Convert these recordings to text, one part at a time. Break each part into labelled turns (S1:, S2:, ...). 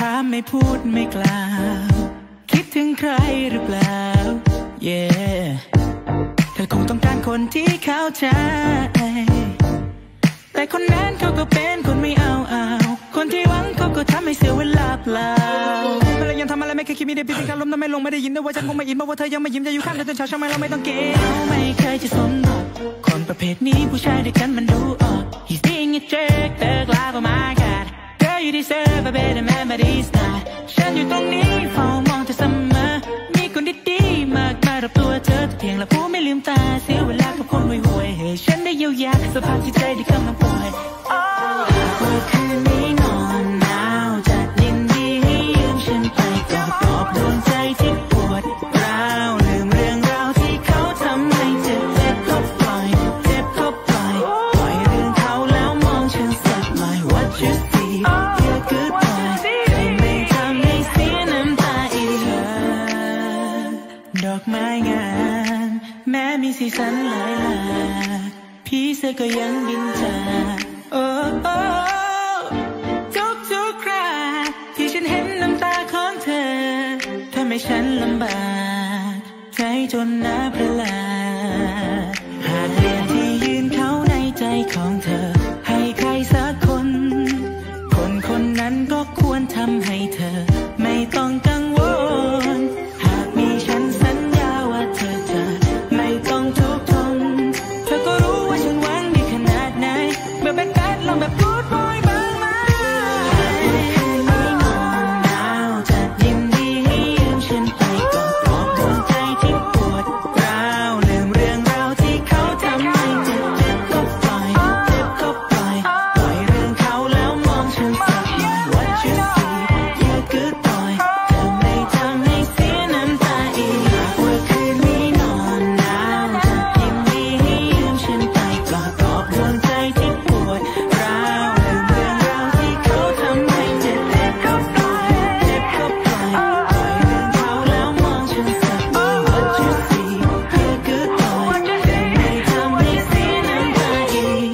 S1: ามไม่พูดไม่กล่าวคิดถึงใครหรือเปล่า yeah เธอคงต้องการคนที่เข้าใจแต่คนนั้นเขาก็เป็นคนไม่เอาคนที่หวังเขาก็ทำให้เสียเวลาเปล่าเมื่อไรยังทำอะไรไม่เคยคิดมีได้พิธีการล้มทำไม่ลงไม่ได้ยินด้วยว่าฉันคงไม่อินเพราะว่าเธอยังไม่ยิ้มจะอยู่ข้างเธอจนเช้าช่างไม่เราไม่ต้องเกย์ไม่เคยจะสนหรอกคนประเภทนี้ผู้ชายด้วยกันมันดูออก He's being a jerk เธอกลายเป็น my god Girl you deserve a better man but he's not ฉันอยู่ตรงนี้เฝ้ามองเธอเสมอมีคนดีๆมากมายรอบตัวเธอแต่เพียงละผู้ไม่ลืมตาเสียเวลากับคนห่วยๆให้ฉันได้เยียวยาสภาพจิตใจที่กำลังป่วยเมื่อคืนนี้นอนหนาวจะยินดีให้ยืมฉันไปกอดปลอบดวงใจที่ปวดร้าวลืมเรื่องราวที่เขาทำให้เจ็บก็ปล่อยเจ็บก็ปล่อยปล่อยเรื่องเขาแล้วมองฉันสักหน่อย What you see yeah goodbye ไม่ทำให้เสียน้ำตาอีกดอกไม้งามแม้มีสีสันหลายหลากพี่เสือก็ยังบินจากทุกคราที่ฉันเห็นน้ำตาของเธอทำให้ฉันลำบากใจจนน่าประหลาดหากเรื่องที่ยืนเขาในใจของเธอให้ใครสักคนคนนั้นก็ควรทำให้เธอไม่ต้องกังวลหากมีฉันสัญญาว่าเธอจะไม่ต้องทุกข์ทนเธอก็รู้ว่าฉันหวังดีขนาดไหนเมื่อเป็นการลองแบบพูดบ่อยบ้างไหมคืนนี้นอนหนาวจะยินดีให้ยืมฉันไปกอดปลอบดวงใจที่ปวดร้าวลืมเรื่องราวที่เขาทำให้เจ็บก็ปล่อยเจ็บก็ปล่อยปล่อยเรื่องเขาแล้วมองฉันสักหน่อย What you see yeah goodbye เธอไม่ทำให้เสียน้ำตาอีกหากว่าคืนนี้นอนหนาวจะยินดีให้ยืมฉันไปกอดปลอบดวงใจที่ปวดร้าวลืมเรื่องราวที่เขาทำให้เจ็บก็ปล่อยเจ็บก็ปล่อยปล่อยเรื่องเขาแล้วมองฉันสักหน่อย What you see yeah goodbye เธอไม่ทำให้เสียน้ำตาอีก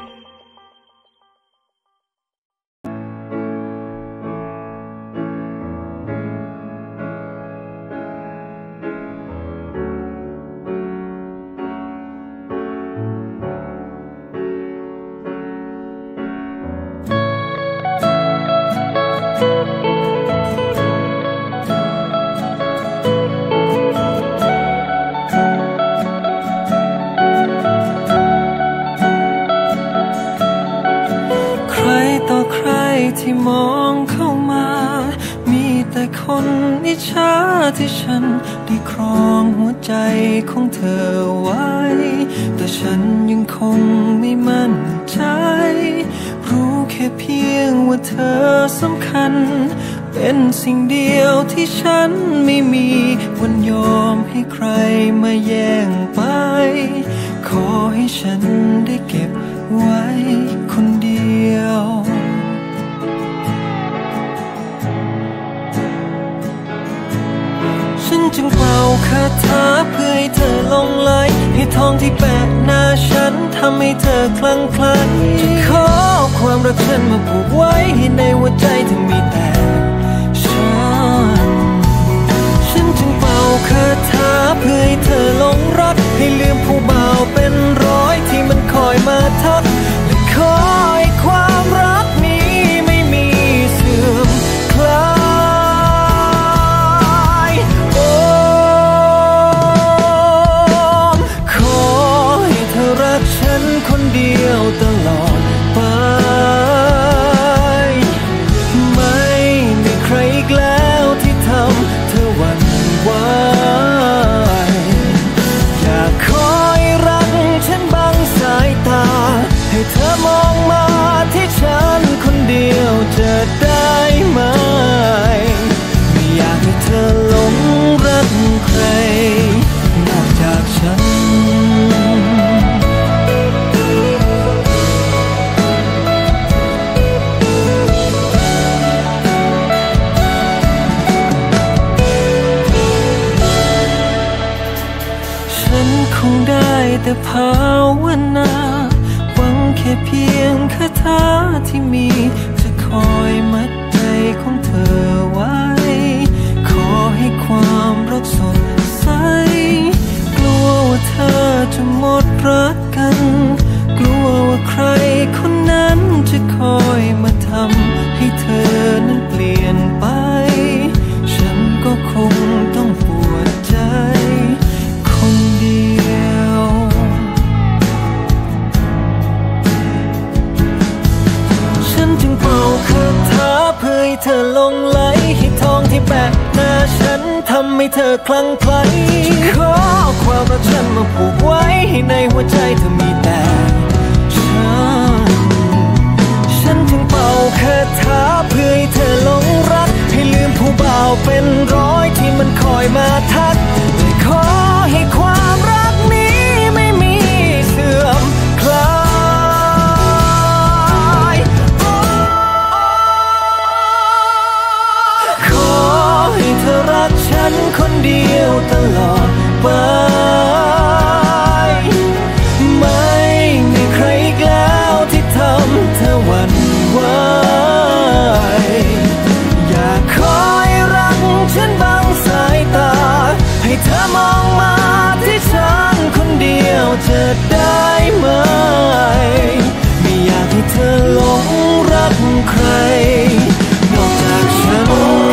S2: ใครต่อใครที่มองเข้ามามีแต่คนอิจฉาที่ฉันได้ครองหัวใจของเธอไว้แต่ฉันยังคงไม่มั่นใจรู้แค่เพียงว่าเธอสำคัญเป็นสิ่งเดียวที่ฉันไม่มีวันยอมให้ใครมาแย่งไปขอให้ฉันได้เก็บไว้คนเดียวฉันจึงเป่าคาถาเพื่อให้เธอหลงไหลให้ทองที่แปะหน้าฉันทำให้เธอคลั่งไคล้จะขอความรักฉันมาผูกไว้ให้ในหัวใจเธอมีแต่ฉันจึงเป่าคาถาเพื่อให้เธอหลงรักให้ลืมผู้บ่าวเป็นร้อยที่มันคอยมาทักและขอให้ความรักนี้ไม่มีเสื่อมคลายโอ้ขอให้เธอรักฉันคนเดียวตลอดไปไม่มีใครอีกแล้วที่ทำเธอหวั่นไหวอยากขอให้รักฉันบังสายตาให้เธอมองมาที่ฉันคนเดียวจะได้ไหมไม่อยากให้เธอหลงรักใครนอกจากฉันคงได้แต่ภาวนาหวังแค่เพียงคาถาที่มีจะคอยมัดใจของเธอเธอหลงไหลให้ทองที่แปะหน้าฉันทำให้เธอคลั่งไคล้ขอความรักฉันมาผูกไว้ให้ในหัวใจเธอมีแต่ฉันจึงเป่าคาถาเพื่อให้เธอหลงรักให้ลืมผู้บ่าวเป็นร้อยที่มันคอยมาทักแต่ขอให้ความรักนี้ไม่มีเสื่อมคลายขอให้เธอรักฉันคนเดียวตลอดไปไม่มีใครอีกแล้วที่ทำเธอหวั่นไหวอยากคอยรักฉันบังสายตาให้เธอมองมาที่ฉันคนเดียวจะได้ไหมไม่อยากให้เธอหลงรักใครนอกจากฉัน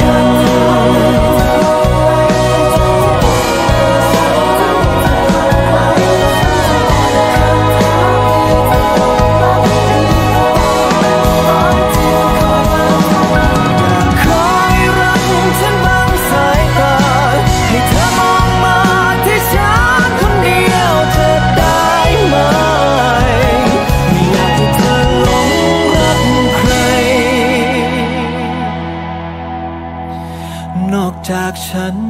S2: จากฉัน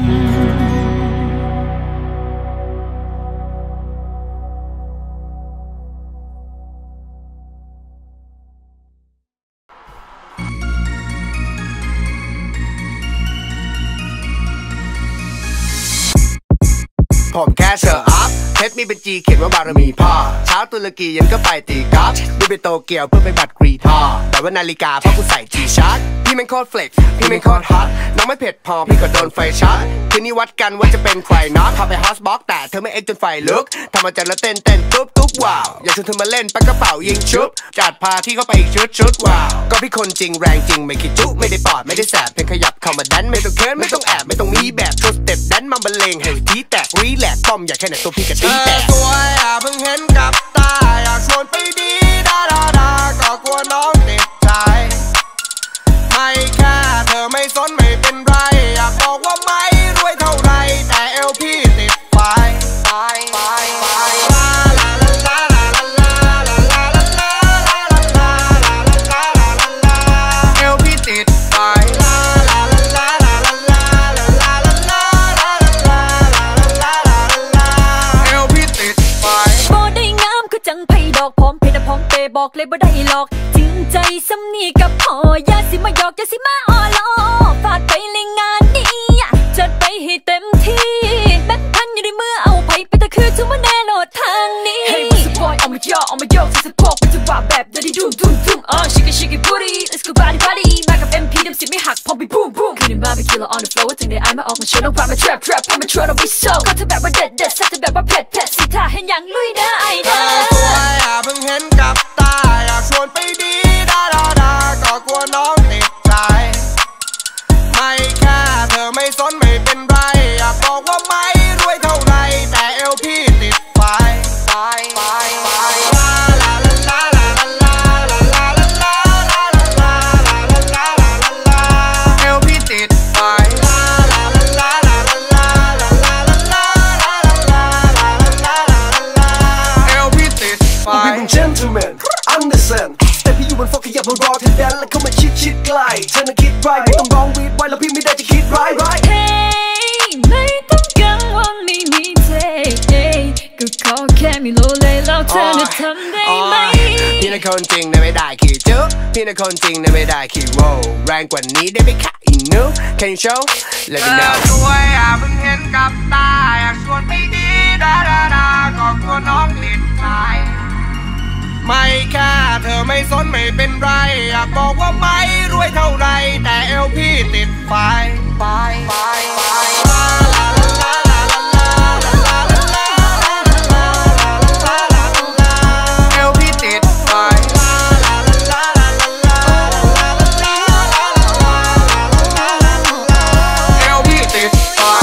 S3: ผมแค่เชอร์อัพเพชรมีเป็นจีเขียนว่าบารมีพ่อเช้าตุรกียันก็ไปตีกอล์ฟบินไปโตเกียวเพื่อไปบัตรกรีทอแต่ว่านาฬิกาเพราะกูใส่จีชาร์จพี่แม่งโคตรเฟล็กพี่แม่งโคตรฮอตน้องไม่เผ็ดพอพี่ก็โดนไฟช็อตคืนนี้วัดกันว่าจะเป็นใครน็อตพาไปฮอสบ็อกแต่เธอไม่เอ็กจนไฟลุกทำมาจากแล้วเต้นตุ๊บตุ๊บว้าวอยากชวนเธอมาเล่นปักกระเป๋ายิงชุบจัดพาที่เข้าไปอีกชุดว้าวก็พี่คนจริงแรงจริงไม่คิดจุไม่ได้ปอดไม่ได้แสบเพียงขยับเข้ามาดันไม่ต้องเคิร์นไม่ต้องแอบไม่ต้องมีแบบโชว์สเต็ปดันมาบรรเลงให้ทีแตกรีแลกป้อมอยากแค่ไหนตัวพี่กระตีแตกสวยเพิ่งเห็นกับตาอยากชวนไปดีดาก็กลัวน้องติดใจไม่แค่เธอไม่สนไม่เป็นไรอยากบอกว่าไม่รวยเท่าไรแต่เอวพี่ติดไฟ
S4: บอกเลยบ่ได้หลอกจริงใจซ้ำนี่กับพ่ออย่าสิมาหยอกอย่าสิมาอ้อล้อฟาดไปเลยงานนี้จัดไปให้เต็มที่แบงค์พันอยู่ในมือเอาไปแต่คือทุกวันแน่โหลดทางนี้ Hey สปอยเอามาย่อเอามาโยกสะโพกเป็นจังหวะแบบเดดี้ดุ้มshake it booty let's go body มากับ MP ดำสิไม่หักพอไปบูมคืนนี้มาไปคิลเลอร์ on the floor ถึงได้อายมาออกมาโชว์น้องพามา trap พามาชวนเราไปโซ่ก็เธอแบบว่าเด็ดซัดเธอแบบว่าเผ็ดสิท่าเห็นอย่างลุยได้สวย
S3: เพิ่งเห็นกับตาอยากชวนไปดีดาก็กลัวน้องติดใจไม่แค่เธอไม่สนไม่เป็นไรอยากบอกว่าไม่รวยเท่าไรแต่เอวพี่ติดไฟเอวพี่ติดไฟGentleman understand แต่พี่อยู่บนฟอกขยับมารอเธอแดนและเข้ามาชิดใกล้เธอน่ะคิดไรไม่ต้องร้องวีดไว้แล้วพี่ไม่ได้จะคิดไร
S4: Hey ไม่ต้องกังวลไม่มีเธก็ขอแค่มีโลเลยแล้วเธอจะทำได้ไหม
S3: พี่น่ะคนจริงนะไม่ได้ขี้จุ๊พี่น่ะคนจริงนะไม่ได้ขี้โว้แรงกว่านี้ได้ไหมคะอีนู Can you show Let me know สวยเพิ่งเห็นกับตาอยากชวนไปดีดาก็กลัวน้องติดใจไม่แค่เธอไม่สนไม่เป็นไรอยากบอกว่าไม่รวยเท่าไรแต่เอวพี่ติดไฟเอวพี่ติดไฟเอวพี่ติดไฟ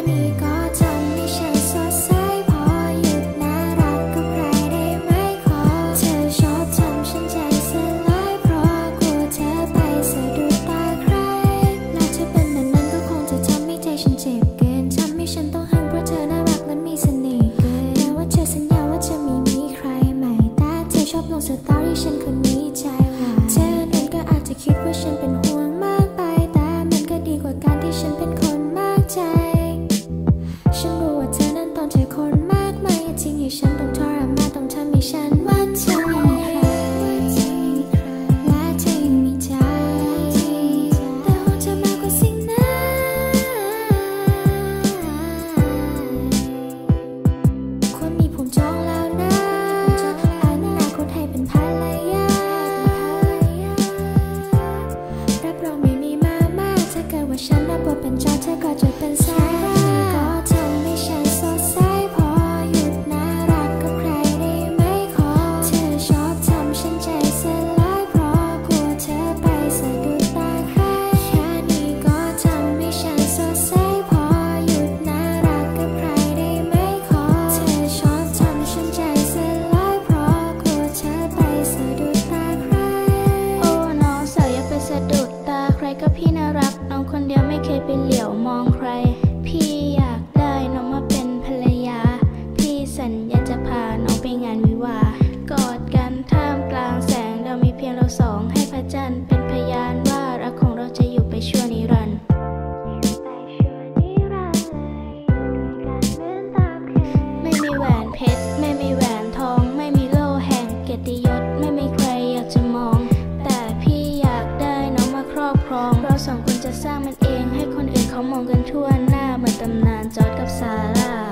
S5: นี้ก็ทำให้ฉันสดใสพอหยุดน่ารักกับใครได้ไหมขอเธอชอบทำฉันใจสลายเพราะกลัวเธอไปสะดุดตาใครแล้วเธอเป็นแบบนั้นก็คงจะทำให้ใจฉันเจ็บเกินทำให้ฉันต้องห้ามเพราะเธอน่ารักและมีเสน่ห์เกินแม้ว่าเธอสัญญาว่าจะไม่มีใครใหม่แต่เธอชอบลงสตอรี่ฉันคนนี้ใจร้ายเธอนั้นก็อาจจะคิดว่าฉันเป็นห่วงมากไปแต่มันก็ดีกว่าการที่ฉันเป็นคนมากใจฉันรู้ว่าเธอนั้นต้องเจอคนมากมายจริงให้ฉันต้องทรมานต้องทำให้ฉันว่าเธอและเธอยังมีใจแต่ห่วงเธอมากกว่าสิ่งนั้นคนมีผมจองแล้วนะอนาคตให้เป็นภรรยารับรองไม่มีมามากถ้าเกิดว่าฉันรับบทเป็นจอเธอก็จะเป็นสายก็ทำให้ฉันสดใสพอหยุดน่ารักกับใครได้ไหมขอเธอชอบทำฉันใจสลายเพราะกลัวเธอไปสะดุดตาใครแค่นี้ก็ทำให้ฉันสดใสพอหยุดน่ารักกับใครได้ไหมขอเธอชอบทำฉันใจสลายเพราะกลัวเธอไปสะดุดตาใครโอ้น้องสาวอย่าไปสะดุดตาใครก็พี่น่ารักน้องคนเดียวไม่เคยไปเหลียวมองใครพี่อยากได้น้องมาเป็นภรรยาพี่สัญญาจะพาน้องไปงานวิวาห์กอดกันท่ามกลางแสงเรามีเพียงเราสองให้พระจันทร์เป็นพยานว่ารักของเราจะอยู่ไปชั่วนิรันดร์ไม่มีแหวนเพชรไม่มีแหวนทองไม่มีโล่แห่งเกียรติยศไม่มีใครอยากจะมองแต่พี่อยากได้น้องมาครอบครองเราสองคนจะสร้างมันเองให้คนอื่นเขามองกันทั่วหน้าเหมือนตำนานจอร์จกับซาร่า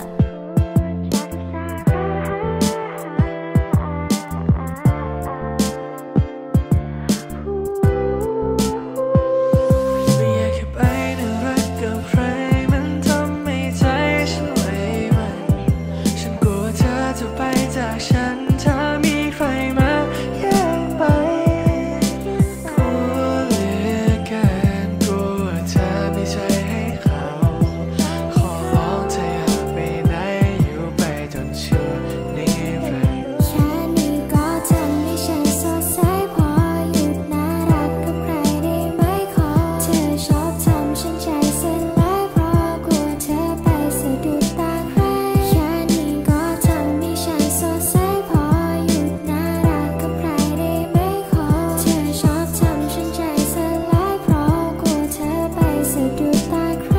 S2: ไม่อยากแค่ไปน่ารักกับใครมันทำให้ใจฉันไหวหวั่นฉันกลัวเธอจะไปจากฉันถ้ามีใครมาแย่งไปกลัวเหลือเกินกลัวเธอไม่ใช่ให้เขาขอร้องเธออย่าไปไหนอยู่ไปจนชั่วนิรันดร์
S5: แค่นี้ก็ทำให้ฉันสดใสพอหยุดน่ารักกับใครได้ไหมขอเธอชอบทำฉันใจสลายเพราะกลัวเธอไปสะดุดตาใครแค่นี้ก็ทำให้ฉันสดใสพอหยุดน่ารักกับใครได้ไหมขอเธอชอบทำฉันใจสลายเพราะกลัวเธอไปสะดุดตาใคร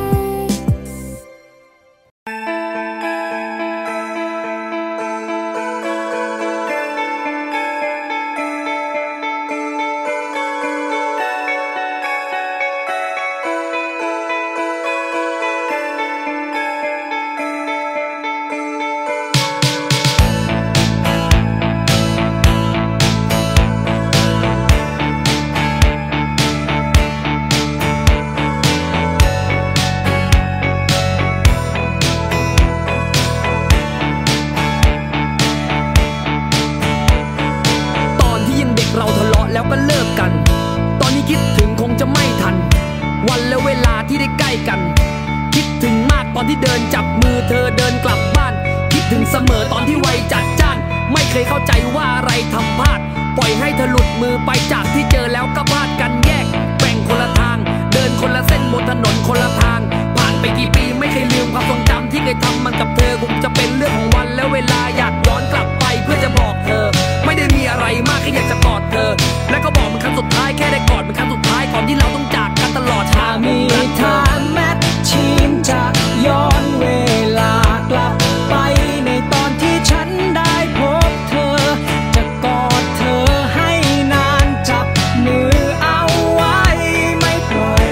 S6: ตอนที่ยังเด็กเราทะเลาะแล้วก็เลิกกันตอนนี้คิดถึงคงจะไม่ทันวันและเวลาที่ได้ใกล้กันคิดถึงมากตอนที่เดินจับมือเธอเดินกลับบ้านคิดถึงเสมอตอนที่วัยจัดจ้านไม่เคยเข้าใจว่าอะไรทำพลาดปล่อยให้เธอหลุดมือไปจากที่เจอแล้วก็พลาดกันแยกแบ่งคนละทางเดินคนละเส้นบนถนนคนละทางผ่านไปกี่ปีไม่เคยลืมความทรงจำที่เคยทำมันกับเธอคงจะเป็นเรื่องของวันและเวลาอยากย้อนกลับไปเพื่อจะบอกเธอไม่ได้มีอะไรมากแค่อยากจะกอดเธอและก็บอกมันครั้งสุดท้ายแค่ได้กอดมันครั้งสุดท้ายก่อนที่เราต้องจากกันตลอดทางมีทางแมทชีมจะย้อนเวลากลับไปในตอนที่ฉันได้พบเธอจะกอดเธอให้นานจับมือเอาไว้ไม่ปล่อย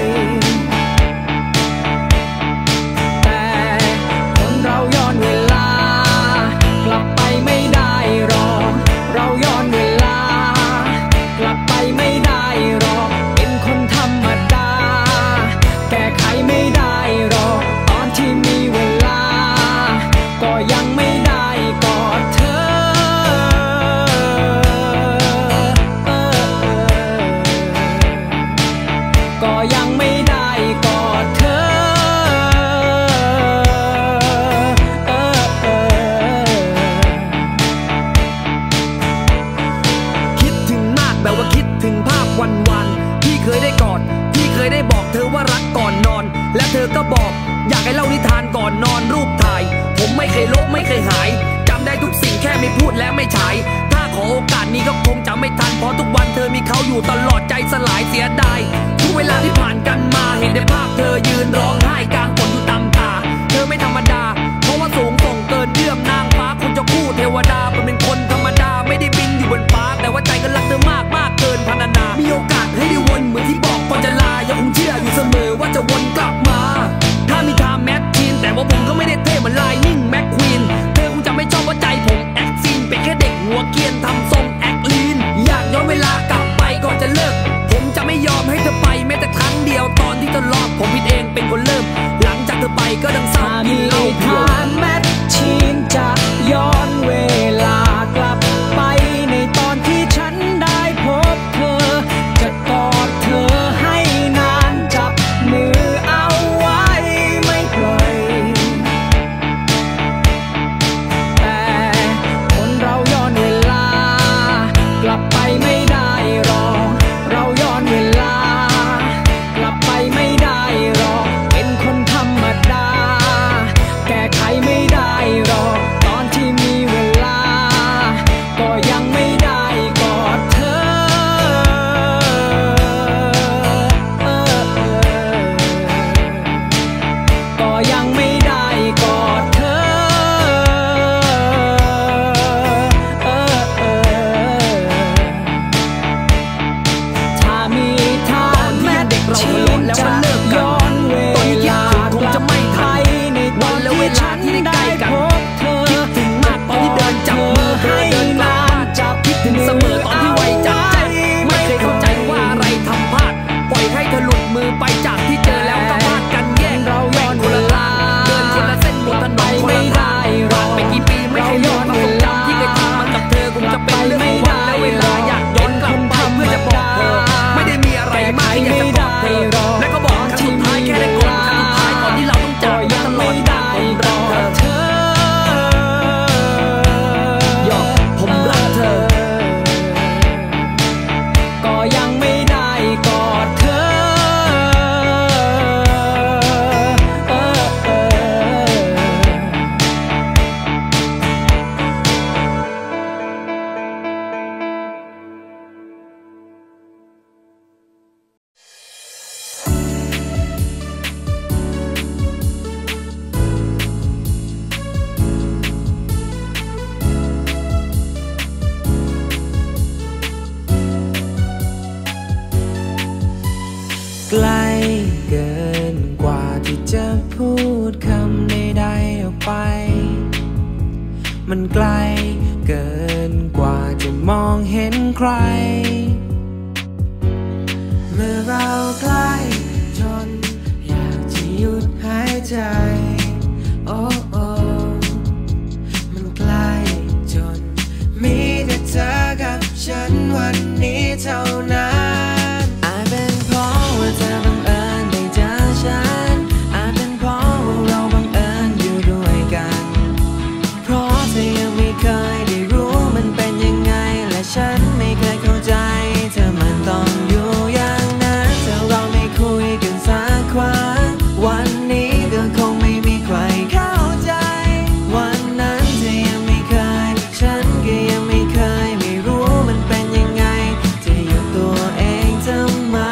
S6: แต่คนเราย้อนเวลากลับไปไม่ได้หรอกเราย้อนเวลากลับไปไม่ได้หรอกเป็นคนธรรมดาแก้ไขไม่ได้หรอกตอนที่มีเวลาก็ยังไม่ได้กอดเธอก็ยังไม่ได้กอดเธอมาบอกอยากให้เล่านิทานก่อนนอนรูปถ่ายผมไม่เคยลบไม่เคยหายจำได้ทุกสิ่งแค่ไม่พูดและไม่ฉายถ้าขอโอกาสนี้ก็คงจะไม่ทันเพราะทุกวันเธอมีเขาอยู่ตลอดใจสลายเสียดายทุกเวลาที่ผ่านกันมาเห็นในภาพเธอยืนร้องไห้กลางฝนอยู่ตามตาเธอไม่ธรรมดาเพราะว่าสูงส่งเกินเอื้อมนางฟ้าคุณเจ้าคู่เทวดาเป็นคนธรรมดาไม่ได้บินอยู่บนฟ้าแต่ว่าใจก็รักเธอมากมากเกินพรรณนามีโอกาสให้ได้วนเหมือนที่บอกก่อนจะลายังคงเชื่ออยู่เสมอว่าจะวนกลับมาถ้ามีทางแมทชีนแต่ว่าผมก็ไม่ได้เท่เหมือนไลนิ่งแม็กควีนเธอคงจะไม่ชอบว่าใจผมแอคซีนเป็นแค่เด็กหัวเกรียนทำทรงแอคลีนอยากย้อนเวลากลับไปก่อนจะเลิกผมจะไม่ยอมให้เธอไปแม้แต่ครั้งเดียวตอนที่เธอรอดผมผิดเองเป็นคนเริ่มหลังจากเธอไปก็ดังเศร้ากินเหล้าเพียว
S2: แมทชีนจะย้อนเวลากลับไปในตอนที่ฉันได้พบเธอจะกอดเธอให้นานจับมือเอาไว้ไม่ปล่อยแต่คนเราย้อนเวลากลับไปไม่ได้หรอกเราย้อนเวลากลับไปไม่ได้หรอกเป็นคนธรรมดาแก้ไขไม่ได้หรอกตอนที่มีเวลาก็ยังไม่ได้กอดเธอก็ยังไม่ได้กอดเธอถ้ามีทางแม้เด็กเราทะเลาะแล้วมันเลิกกันตอนนี้คิดถึงคงจะไม่ทันในวันและเวลาที่ได้ใกล้กันคิดถึงมากตอนที่เดินจับมือเธอเดินกลับบ้านคิดถึงเสมอตอนที่ไว้จับใจไม่เคยเข้าใจว่าอะไรทำพลาดปล่อยให้เธอหลุดมือไปจากที่เจอแล้วก็พลาดกันแยกเราย้อนคนละทางเดินคนละเส้นบนถนนคนละทางผ่านไปกี่ปีไม่เคยลืมความทรงจำที่เคยทำมากับเธอคงจะเป็นเรื่องของวันและเวลาอยากย้อนกลับไปเพื่อจะบอกเธอไม่ได้มีอะไรมากที่อยากจะบอกเธอและก็บอกครั้งสุดท้ายแค่ได้กอดครั้งสุดท้ายก่อนที่เราต้องจากกันตลอดกาลผมรักเธอยอมผมรักเธอก็ยังไม่ได้กอดเธอไกลเกินกว่าที่จะพูดคำใดๆออกไปมันไกลเกินกว่าจะมองเห็นใครเมื่อเราใกล้จนอยากจะหยุดหายใจโอ้โอ้มันใกล้จนมีแต่เธอกับฉันวันนี้เท่านั้นอาจเป็นเพราะว่าเธอบังเอิญได้เจอฉันอาจเป็นเพราะว่าเราบังเอิญอยู่ด้วยกันเพราะเธอยังไม่เคยได้รู้มันเป็นยังไงและฉันไม่เคยเข้าใจเธอมันต้องอยู่อย่างนั้นถ้าเราไม่คุยกันสักครั้งวันนี้ก็คงไม่มีใครเข้าใจวันนั้นเธอยังไม่เคยฉันก็ยังไม่เคยไม่รู้มันเป็นยังไงจะหยุดตัวเองทำไม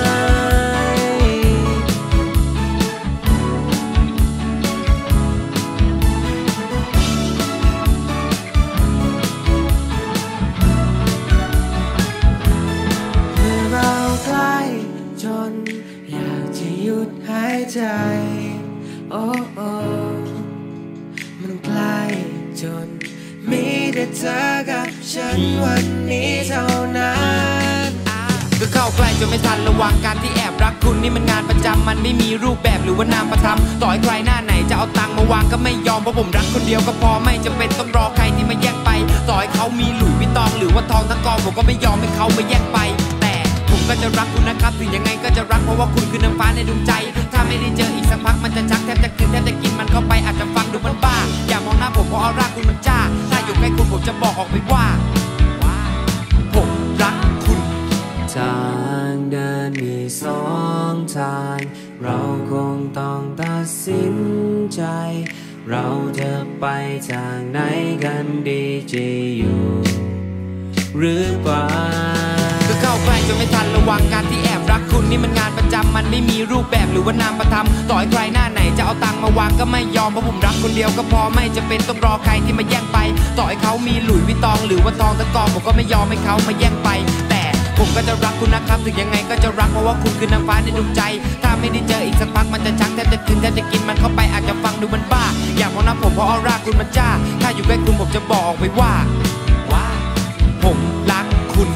S2: เมื่อเราใกล้จนอยากจะหยุดหายใจโอ้โอ้มันใกล้จนมีแต่เธอกับฉันวันนี้เท่านั้นก็เข้าใกล้จนไม่ทันระวังการที่แอบรักคุณนี่มันงานประจำมันไม่มีรูปแบบหรือว่านามประทับต่อให้ใครหน้าไหนจะเอาตังค์มาวางก็ไม่ยอมเพราะผมรักคนเดียวก็พอไม่จำเป็นต้องรอใครที่มาแย่งไปต่อให้เขามีหลุยส์วิตตองหรือว่าทองทั้งกองผมก็ไม่ยอมให้เขามาแย่งไปแต่ผมก็จะรักคุณนะครับถึงยังไงก็จะรักเพราะว่าคุณคือน้ำฟ้าในดวงใจถ้าไม่ได้เจออีกสักพักมันจะชักแทบจะกินแทบจะกินมันเข้าไปอาจจะฟังดูมันบ้าอย่ามองหน้าผมเพราะออร่าคุณมันจ้าถ้าอยู่ใกล้คุณผมจะบอกออกไปว่าผมรักคุณทางเดินมีสองทางเราคงต้องตัด
S7: ดสินใจเราจะไปทางไหนกันดีจะอยู่หรือเปล่าก็เข้าใกล้จนไม่ทันระวังการที่แอบรักคุณนี่มันงานประจำมันไม่มีรูปแบบหรือว่านามธรรมต่อให้ใครหน้าไหนจะเอาตังค์มาวางก็ไม่ยอมเพราะผมรักคนเดียวก็พอไม่จะเป็นต้องรอใครที่มาแย่งไปต่อให้เขามีหลุยส์วิตตองหรือว่าทองตะกอนผมก็ไม่ยอมให้เขามาแย่งไปแต่ผมก็จะรักคุณนะครับถึงยังไงก็จะรักเพราะว่าคุณคือนางฟ้าในดวงใจถ้าไม่ได้เจออีกสักพักมันจะชักแทบจะคืนแทบจะกินมันเข้าไปอาจจะฟังดูมันบ้าอยากมองหน้าผมเพราะออร่าคุณมันจ้าถ้าอยู่ใกล้คุณผมจะบอกไปว่าผมรักคุณ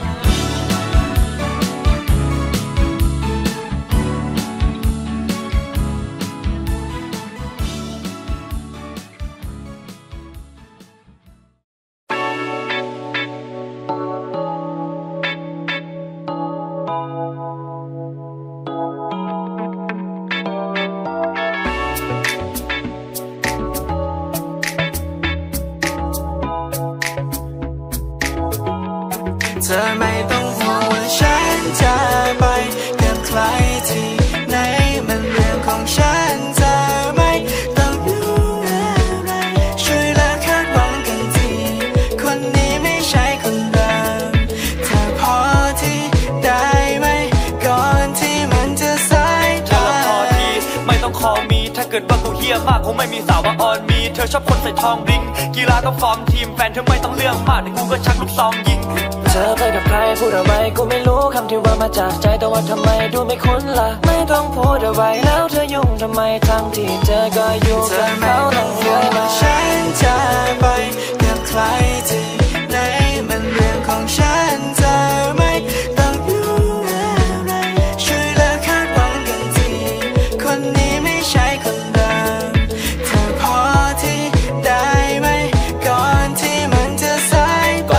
S2: เธอไม่ต้องห่วงว่าฉันจะไปกับใครที่ไหนมันเรื่องของฉันเธอไม่ต้องยุ่งอะไรช่วยเลิกคาดหวังกันทีคนนี้ไม่ใช่คนเดิมเธอพอที่ได้ไหมก่อนที่มันจะสายไปพอทีไม่ต้องคอมีถ้าเกิดว่ากูเฮี้ยมากคงไม่มีสาวมาออนมีเธอชอบคนใส่ทองริงกีฬาต้องฟอร์มทีมแฟนเธอไม่ต้องเรื่องมากแต่กูก็ชักลูกซองยิงเธอไปกับใครพูดอะไรกูไม่รู้คำที่ว่ามาจากใจแต่ว่าทำไมดูไม่คุ้นล่ะไม่ต้องพูดอะไรแล้วเธอยุ่งทำไมทั้งที่เธอก็อยู่กับเขาหลังเรือมาฉันจะไปกับใครที่ไหนมันเรื่องของฉันเธอไม่ต้องยุ่งอะไรช่วยเลิกคาดหวังกันทีคนนี้ไม่ใช่คนเดิมเธอพอที่ได้ไหมก่อนที่มันจะสายไป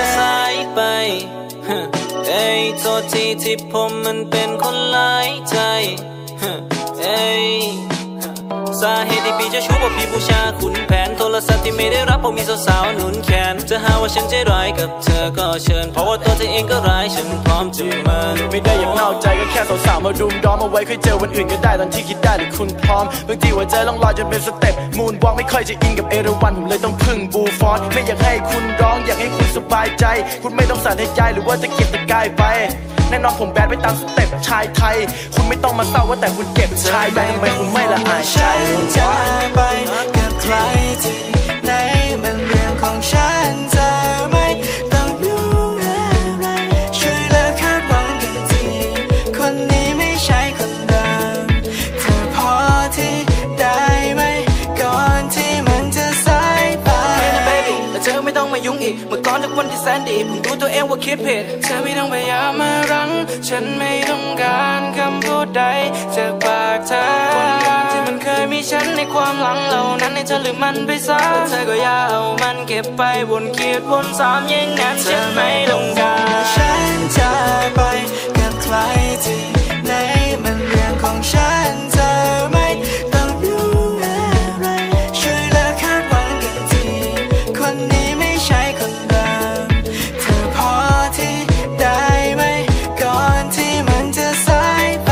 S2: เอ้ยโทษทีที่ผมมันเป็นคนหลายใจเอ้ยสาเหตุที่พี่จะชู้เพราะพี่บูชาคุณแผนโทรศัพท์ที่ไม่ได้รับเพราะมีสาวๆหนุนแขนจะหาว่าฉันใจร้ายกับเธอก็เชิญเพราะว่าตัวเธอเองก็ร้ายฉันพร้อมจะมันไม่ได้อยากนอกใจก็แค่สาวๆมารุมล้อมเอาไว้เคยเจอวันอื่นก็ได้ตอนที่คิดได้หรือคุณพร้อมบางทีหัวใจล่องลอยจนเป็นสเต็ปมูนวอล์กไม่ค่อยจะอินกับเอราวัณผมเลยต้องพึ่งบูฟอนไม่อยากให้คุณร้องอยากให้คุณสบายใจคุณไม่ต้องสั่นให้ใจหรือว่าจะเก็บตะกายไปแน่นอนผมแบดไปตามสเต็ปชายไทยคุณไม่ต้องมาเศร้าว่าแต่คุณเก็บชายใดทำไมคุณไม่ละอายใจจะไปกับใครที่ไหนมันเรื่องของฉันเธอไม่ต้องยุ่งอะไรช่วยเลิกคาดหวังกันทีคนนี้ไม่ใช่คนเดิมเธอพอที่ได้ไหมก่อนที่มันจะสายไปนะเบบี้แต่เธอไม่ต้องมายุ่งอีกเมื่อก่อนทุกวันที่แสนดีผมรู้ตัวเองว่าคิดผิดเธอไม่ต้องพยายามมารั้งฉันไม่ต้องการคำพูดใดจากปากเธอที่มันเคยมีฉันในความหลังเหล่านั้นให้เธอลืมมันไปซะเธอก็อย่าเอามันเก็บไปวนคิดวนซ้ำอย่างนั้นฉันไม่ต้องการฉันจะไปกับใครที่ไหนมันเรื่องของฉันเธอไม่ต้องยุ่งอะไรช่วยเลิกคาดหวังกันทีคนนี้ไม่ใช่คนเดิมเธอพอที่ได้ไหมก่อนที่มันจะสายไป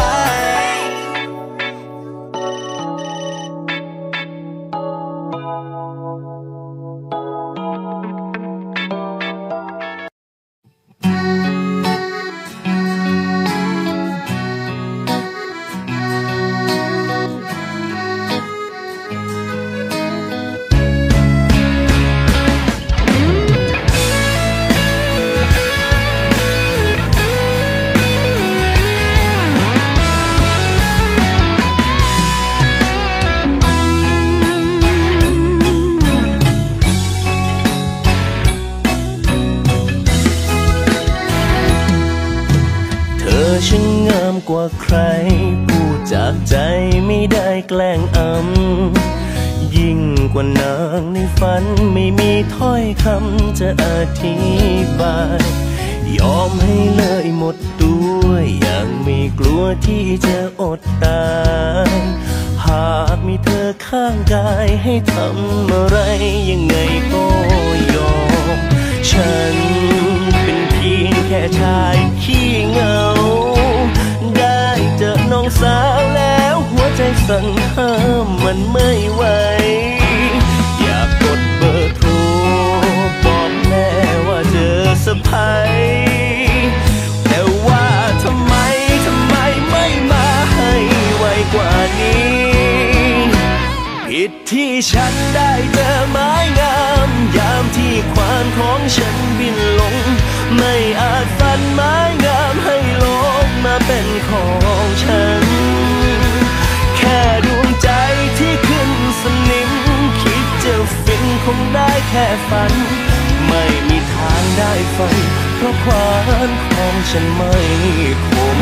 S8: ช่างงามกว่าใครพูดจากใจไม่ได้แกล้งอำยิ่งกว่านางในฝันไม่มีถ้อยคำจะอธิบายยอมให้เลยหมดตัวอย่างไม่กลัวที่จะอดตายหากมีเธอข้างกายให้ทำอะไรยังไงก็ยอมฉันเป็นเพียงแค่ชายขี้เหงาได้เจอน้องสาวแล้วหัวใจสั่ยังห้ามมันไม่ไหวอยากกดเบอร์โทรบอกแม่ว่าเจอสะพายแต่ว่าทำไมไม่มาให้ไวกว่านี้ผิดที่ฉันได้เจอไม้งามยามที่ควานของฉันบินลงไม่อาจฝันไม้งามให้ลงมาเป็นของฉันแค่ดวงใจที่ขึ้นสนิมคิดจะฟินคงได้แค่ฝันไม่มีทางได้ฝันเพราะควานของฉันไม่คม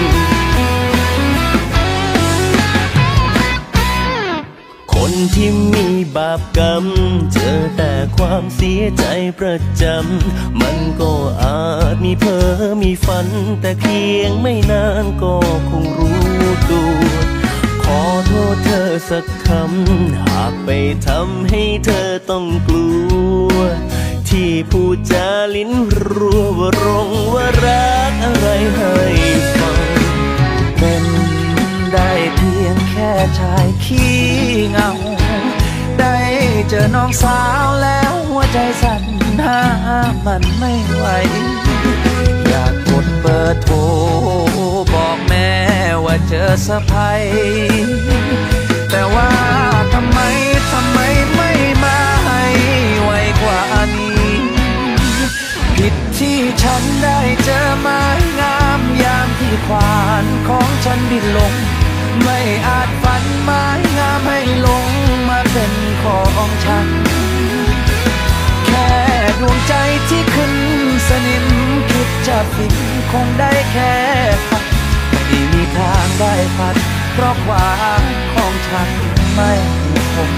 S8: คนที่มีบาปกรรมเจอแต่ความเสียใจประจำมันก็อาจมีเพ้อมีฝันแต่เพียงไม่นานก็คงรู้ตัวขอโทษเธอสักคำหากไปทำให้เธอต้องกลัวที่พูดจาลิ้นรัวว่ารงว่ารักอะไรให้ฟัง
S1: เป็นได้เพียงแค่ชายขี้เหงาได้เจอน้องสาวแล้วหัวใจสั่นห้ามมันไม่ไหวอยากกดเบอร์โทรบอกแม่ว่าเจอสะพายแต่ว่าทำไมไม่มาให้ไวกว่านี้ผิดที่ฉันได้เจอไม้งามยามที่ควานของฉันบินลงไม่อาจฝันไม้งามให้ลงมาเป็นของฉันแค่ดวงใจที่ขึ้นสนิมคิดจะฟินคงได้แค่ฝันไม่มีทางได้ฝันเพราะความของฉันไม่คง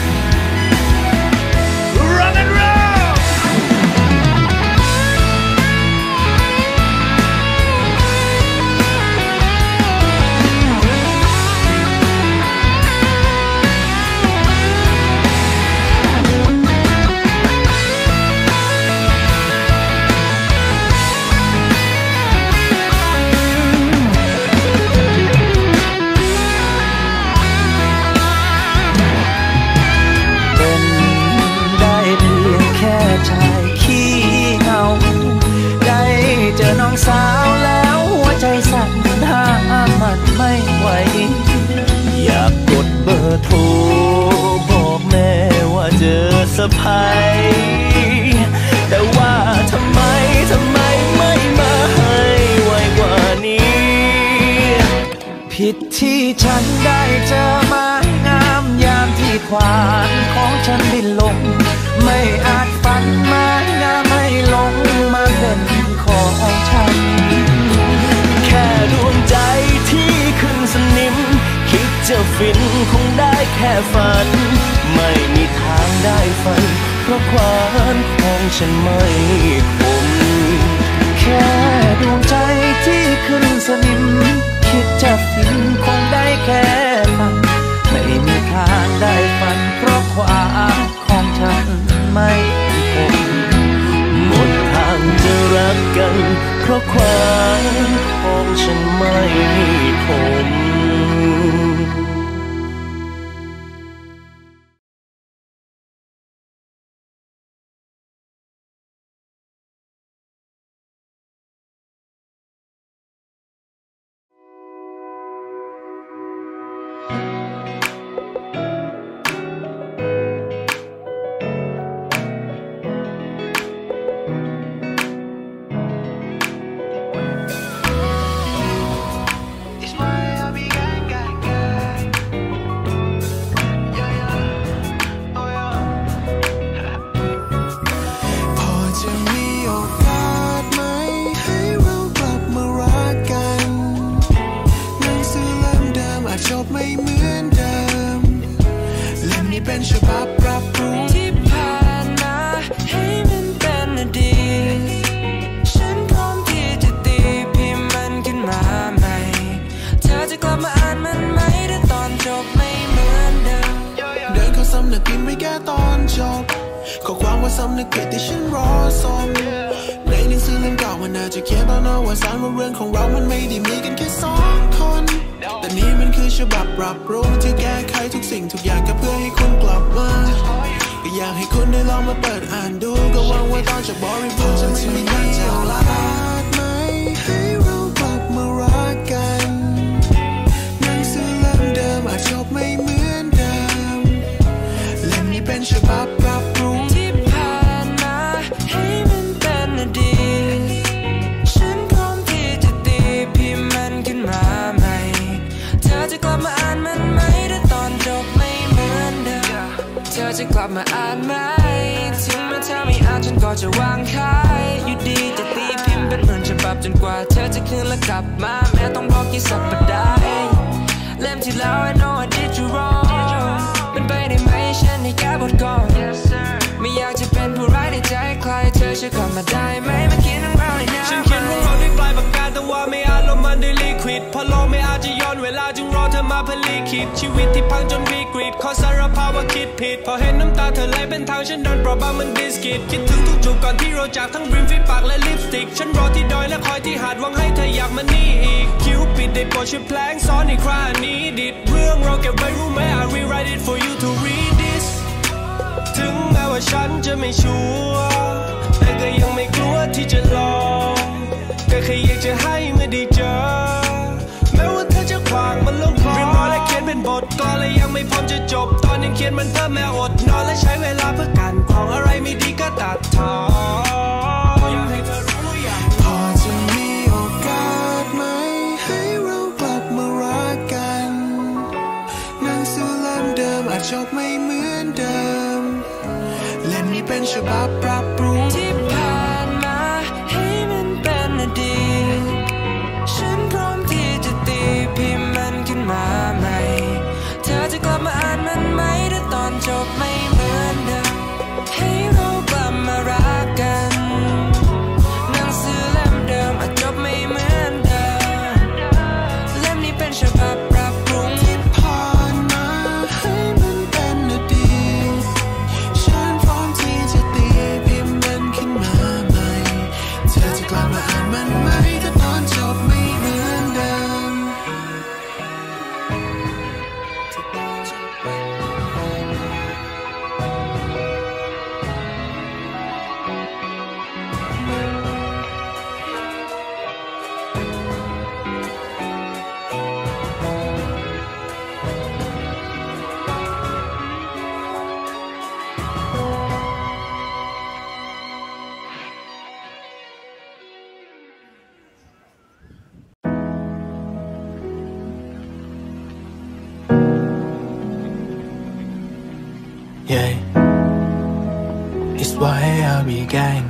S1: Run and rollชายขี้เหงาได้เจอน้องสาวแล้วหัวใจสั่นห้ามมันไม่ไหวอยากกดเบอร์โทรบอกแม่ว่าเจอสะพายแต่ว่าทำไมไม่มาให้ไวกว่านี้ผิดที่ฉันได้เจอไม้งามยามที่ควานของฉันบินลงไม่อาจฝันไม้งามให้ลงมาเป็นของฉันแค่ดวงใจที่ขึ้นสนิมคิดจะฟินคงได้แค่ฝันไม่มีทางได้ฝันเพราะความของฉันไม่คมแค่ดวงใจที่ขึ้นสนิมคิดจะฟินคงได้แค่ฝันไม่มีทางได้ฝันเพราะความของฉันไม่คงหมดทางจะรักกันเพราะความของฉันไม่คงข้อความว่าสำนึกผิดที่ฉันรอส่งในหนังสือเล่มเก่ามันน่าจะเขียนตอนเอาว่าสารว่าเรื่องของเรามันไม่ได้มีกันแค่2 คนแต่นี่มันคือ
S9: ฉบับปรับปรุงที่แก้ไขทุกสิ่งทุกอย่างก็เพื่อให้คุณกลับมาก็อยากให้คุณได้ลองมาเปิดอ่านดูก็หวังว่าตอนจะบริบูรณ์จะไม่มีการเจรจาไหมให้เรากลับมารักกันหนังสือเล่มเดิมอาจจบไม่เหมือนเดิมเล่มนี้เป็นฉบับปรับปรุง
S2: ที่ผ่านมาให้มันเป็นอดีตฉันพร้อมที่จะตีพิมพ์มันขึ้นมาใหม่เธอจะกลับมาอ่านมันไหมถ้าตอนจบไม่เหมือนเดิมเธอจะกลับมาอ่านไหมถึงแม้เธอไม่อ่านฉันก็จะวางขายอยู่ดีจะตีพิมพ์เป็นเหมือนฉบับจนกว่าเธอจะคืนและกลับมาแม้ต้องรอกี่สัปดาห์เล่มที่แล้ว I know I did you wrong เป็นไปได้ไหมฉันให้แก้บทก่อนไม่อยากจะเป็นผู้ร้ายในใจใครเธอช่วยกลับมาได้ไหมเมื่อกี้ทั้งเราในน้ำฉันเขียนพวกเราด้วยปลายปากกาแต่ว่าไม่อาจลบมันด้วยลิควิดพอโลกไม่อาจจะย้อนเวลาจึงรอเธอมาผลิตคิดชีวิตที่พังจนวิกฤตขอสารภาพว่าคิดผิดพอเห็นน้ำตาเธอไหลเป็นทางฉันโดนเปราะบางมันบิสกิตคิดถึงทุกจุดก่อนที่เราจากทั้งริมฝีปากและลิปสติกฉันรอที่ดอยและคอยที่หาดหวังให้เธออยากมานี่อีกคิ้วปิดได้โปรดช่วยแพลงซ้อนอีกครานี้ดิดเรื่องเราเก็บไว้รู้ไหม I rewrite it for you to read this ถึงแม้ว่าฉันจะไม่ชัวร์แต่ก็ยังไม่กลัวที่จะลองก็แค่อยากจะให้เมื่อได้เจอแม้ว่าเธอจะขวางมันลงคอเรียบร้อยและเขียนเป็นบทกลอนและยังไม่พร้อมจะจบตอนยังเขียนมันเพิ่มแม้อดนอนและใช้เวลาเพื่อการของอะไรไม่ดีก็ตัดทอนอยากให้เธอรู้ว่าอยากพอจะมีโอกาสไหมให้เรากลับมารักกันหนังสือเล่มเดิมอาจจบไม่เหมือนเดิมเล่มนี้เป็นฉบับปรับปรุงที่ผ่านมาให้มันเป็นอดีตฉันพร้อมที่จะตีพิมพ์มันขึ้นมาใหม่เธอจะกลับมาอ่านมันไหมถ้าตอนจบไม่เหมือนเดิมให้เรากลับมารักกันหนังสือเล่มเดิมอาจจบไม่เหมือนเดิมเล่มนี้เป็นฉบับปรับปรุงที่ผ่านมาให้มันเป็นอดีตฉันพร้อมที่จะตีพิมพ์มันขึ้นมาใหม่เธอจะกลับมาอ่านมันไหมถ้าตอนจบไม่เหมือนเดิมIt's why I'll be gang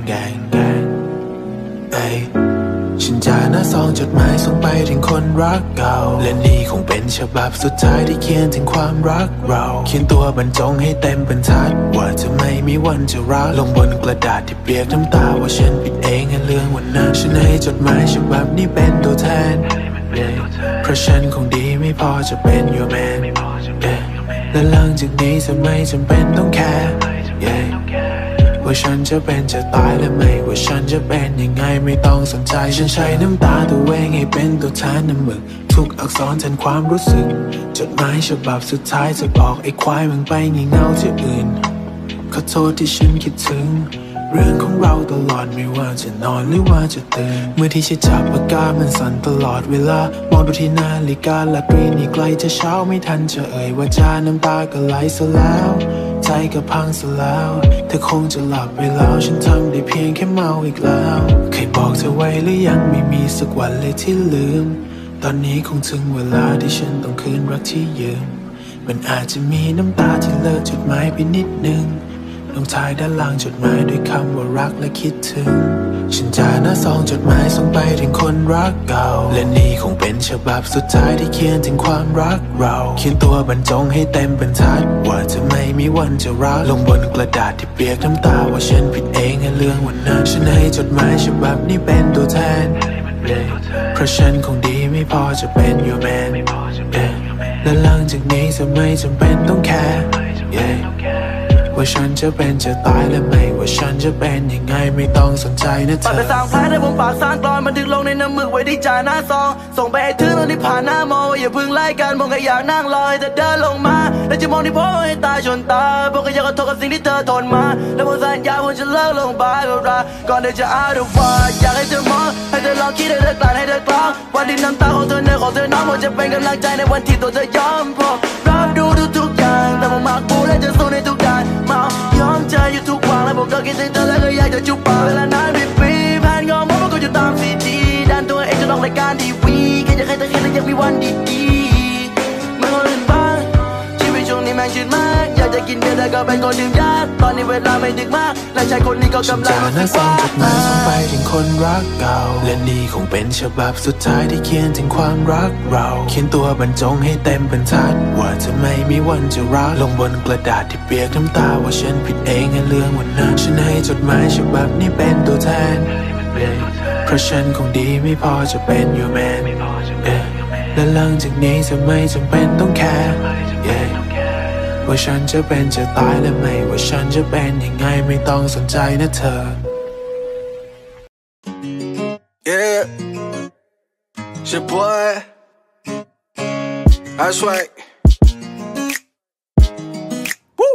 S2: ฉันจะหน้าซองจดหมายส่งไปถึงคนรักเก่าและนี่คงเป็นฉบับสุดท้ายที่เขียนถึงความรักเราเขียนตัวบรรจงให้เต็มบรรทัดว่าจะไม่มีวันจะรักลงบนกระดาษที่เปียกน้ำตาว่าฉันผิดเองในเรื่องวันนั้นฉันให้จดหมายฉบับนี้เป็นตัวแทนเพราะฉันคงดีไม่พอจะเป็น your man และหลังจากนี้จะไม่จำเป็นต้องแคร์ว่าฉันจะเป็นจะตายและไม่ว่าฉันจะเป็นยังไงไม่ต้องสนใจฉันใช้น้ำตาตัวเองให้เป็นตัวแทนน้ำมึกทุกอักษรแทนความรู้สึกจดหมายฉบับสุดท้ายจะบอกไอ้ควายมึงไปงี่เง่าที่อื่นขอโทษที่ฉันคิดถึงเรื่องของเราตลอดไม่ว่าจะนอนหรือว่าจะตื่นเมื่อที่ฉันจับปากกามันสั่นตลอดเวลามองดูที่นาฬิกาและตรีนี่ใกล้จะเช้าไม่ทันจะเอ่ยว่าจาน้ำตาก็ไหลซะแล้วใจก็พังซะแล้วเธอคงจะหลับไปแล้วฉันทำได้เพียงแค่เมาอีกแล้วเคยบอกเธอไว้หรือยังไม่มีสักวันเลยที่ลืมตอนนี้คงถึงเวลาที่ฉันต้องคืนรักที่ยืมมันอาจจะมีน้ำตาที่เลอะจดหมายไปนิดนึงลงท้ายด้านล่างจดหมายด้วยคำว่ารักและคิดถึงฉันจะหน้าซองจดหมายส่งไปถึงคนรักเก่าและนี่คงเป็นฉบับสุดท้ายที่เขียนถึงความรักเราเขียนตัวบรรจงให้เต็มบรรทัดว่าจะไม่มีวันจะรักลงบนกระดาษที่เปียกน้ำตาว่าฉันผิดเองในเรื่องวันนั้นฉันให้จดหมายฉบับนี้เป็นตัวแทนเพราะฉันคงดีไม่พอจะเป็น your man และหลังจากนี้จะไม่จำเป็นต้องแคร์ว่า
S9: ว่าฉันจะเป็นจะตายและไม่ว่าฉันจะเป็นยังไงไม่ต้องสนใจนะเธอ
S10: ไปสร้างแผลในมุมปากสร้างกลอนบันทึกลงในน้ำมือไว้ที่จ่าหน้าซองส่งไปให้ถึงตอนที่ผ่านหน้ามองอย่าพึ่งไล่กันมองแค่อยากนั่งรอให้เธอเดินลงมาแล้วจะมองที่พ่อให้ตายชนตาบอกก็อยากขอโทษกับสิ่งที่เธอทนมาแล้วผมสัญญาว่าจะเลิกลงไปกับเราก่อนที่จะout of wordอยากให้เธอมองให้เธอลองคิดให้เธอกลั่นให้เธอกลองวันที่น้ำตาของเธอเนื้อของเธอน้องผมจะเป็นกำลังใจในวันที่ตัวเธอยอมพอรับดูทุกอย่างแต่ผมมักพูดและจะสู้ในทุกด้านเมายอมใจอยู่ทุกวันและผมก็คิดถึงเธอและก็อยากจะจูบปากเวลานานปีแผนงอมมันก็อยู่ตามซีดีดันตัวเองจะลองรายการทีวีแค่อยากให้เธอเห็นและอยากมีวันดีๆไม่คนอื่นบ้างชีวิตช่วงนี้แม่งจืดมากอยากจะกินเบียร์แต่ก็เป็นคนดื่มยากตอนนี้เวลาไม่ดึกมากและชายคนนี้ก็กำลังรู้สึกว่า
S9: จดหมายส่งไปถึงคนรักเก่าและนี่คงเป็นฉบับสุดท้ายที่เขียนถึงความรักเราเขียนตัวบรรจงให้เต็มบรรทัดว่าจะไม่มีวันจะรักลงบนกระดาษที่เปียกน้ำตาว่าฉันผิดเองในเรื่องวันนั้นฉันให้จดหมายฉบับนี้เป็นตัวแทนเพราะฉันคงดีไม่พอจะเป็นอยู่แมนและหลังจากนี้จะไม่จำเป็นต้องแคร์ว่าฉันจะเป็นจะตายและไม่ว่าฉันจะเป็นยังไงไม่ต้องสนใจนะเธอ
S11: Yeah, it's your boy. That's right. Woo.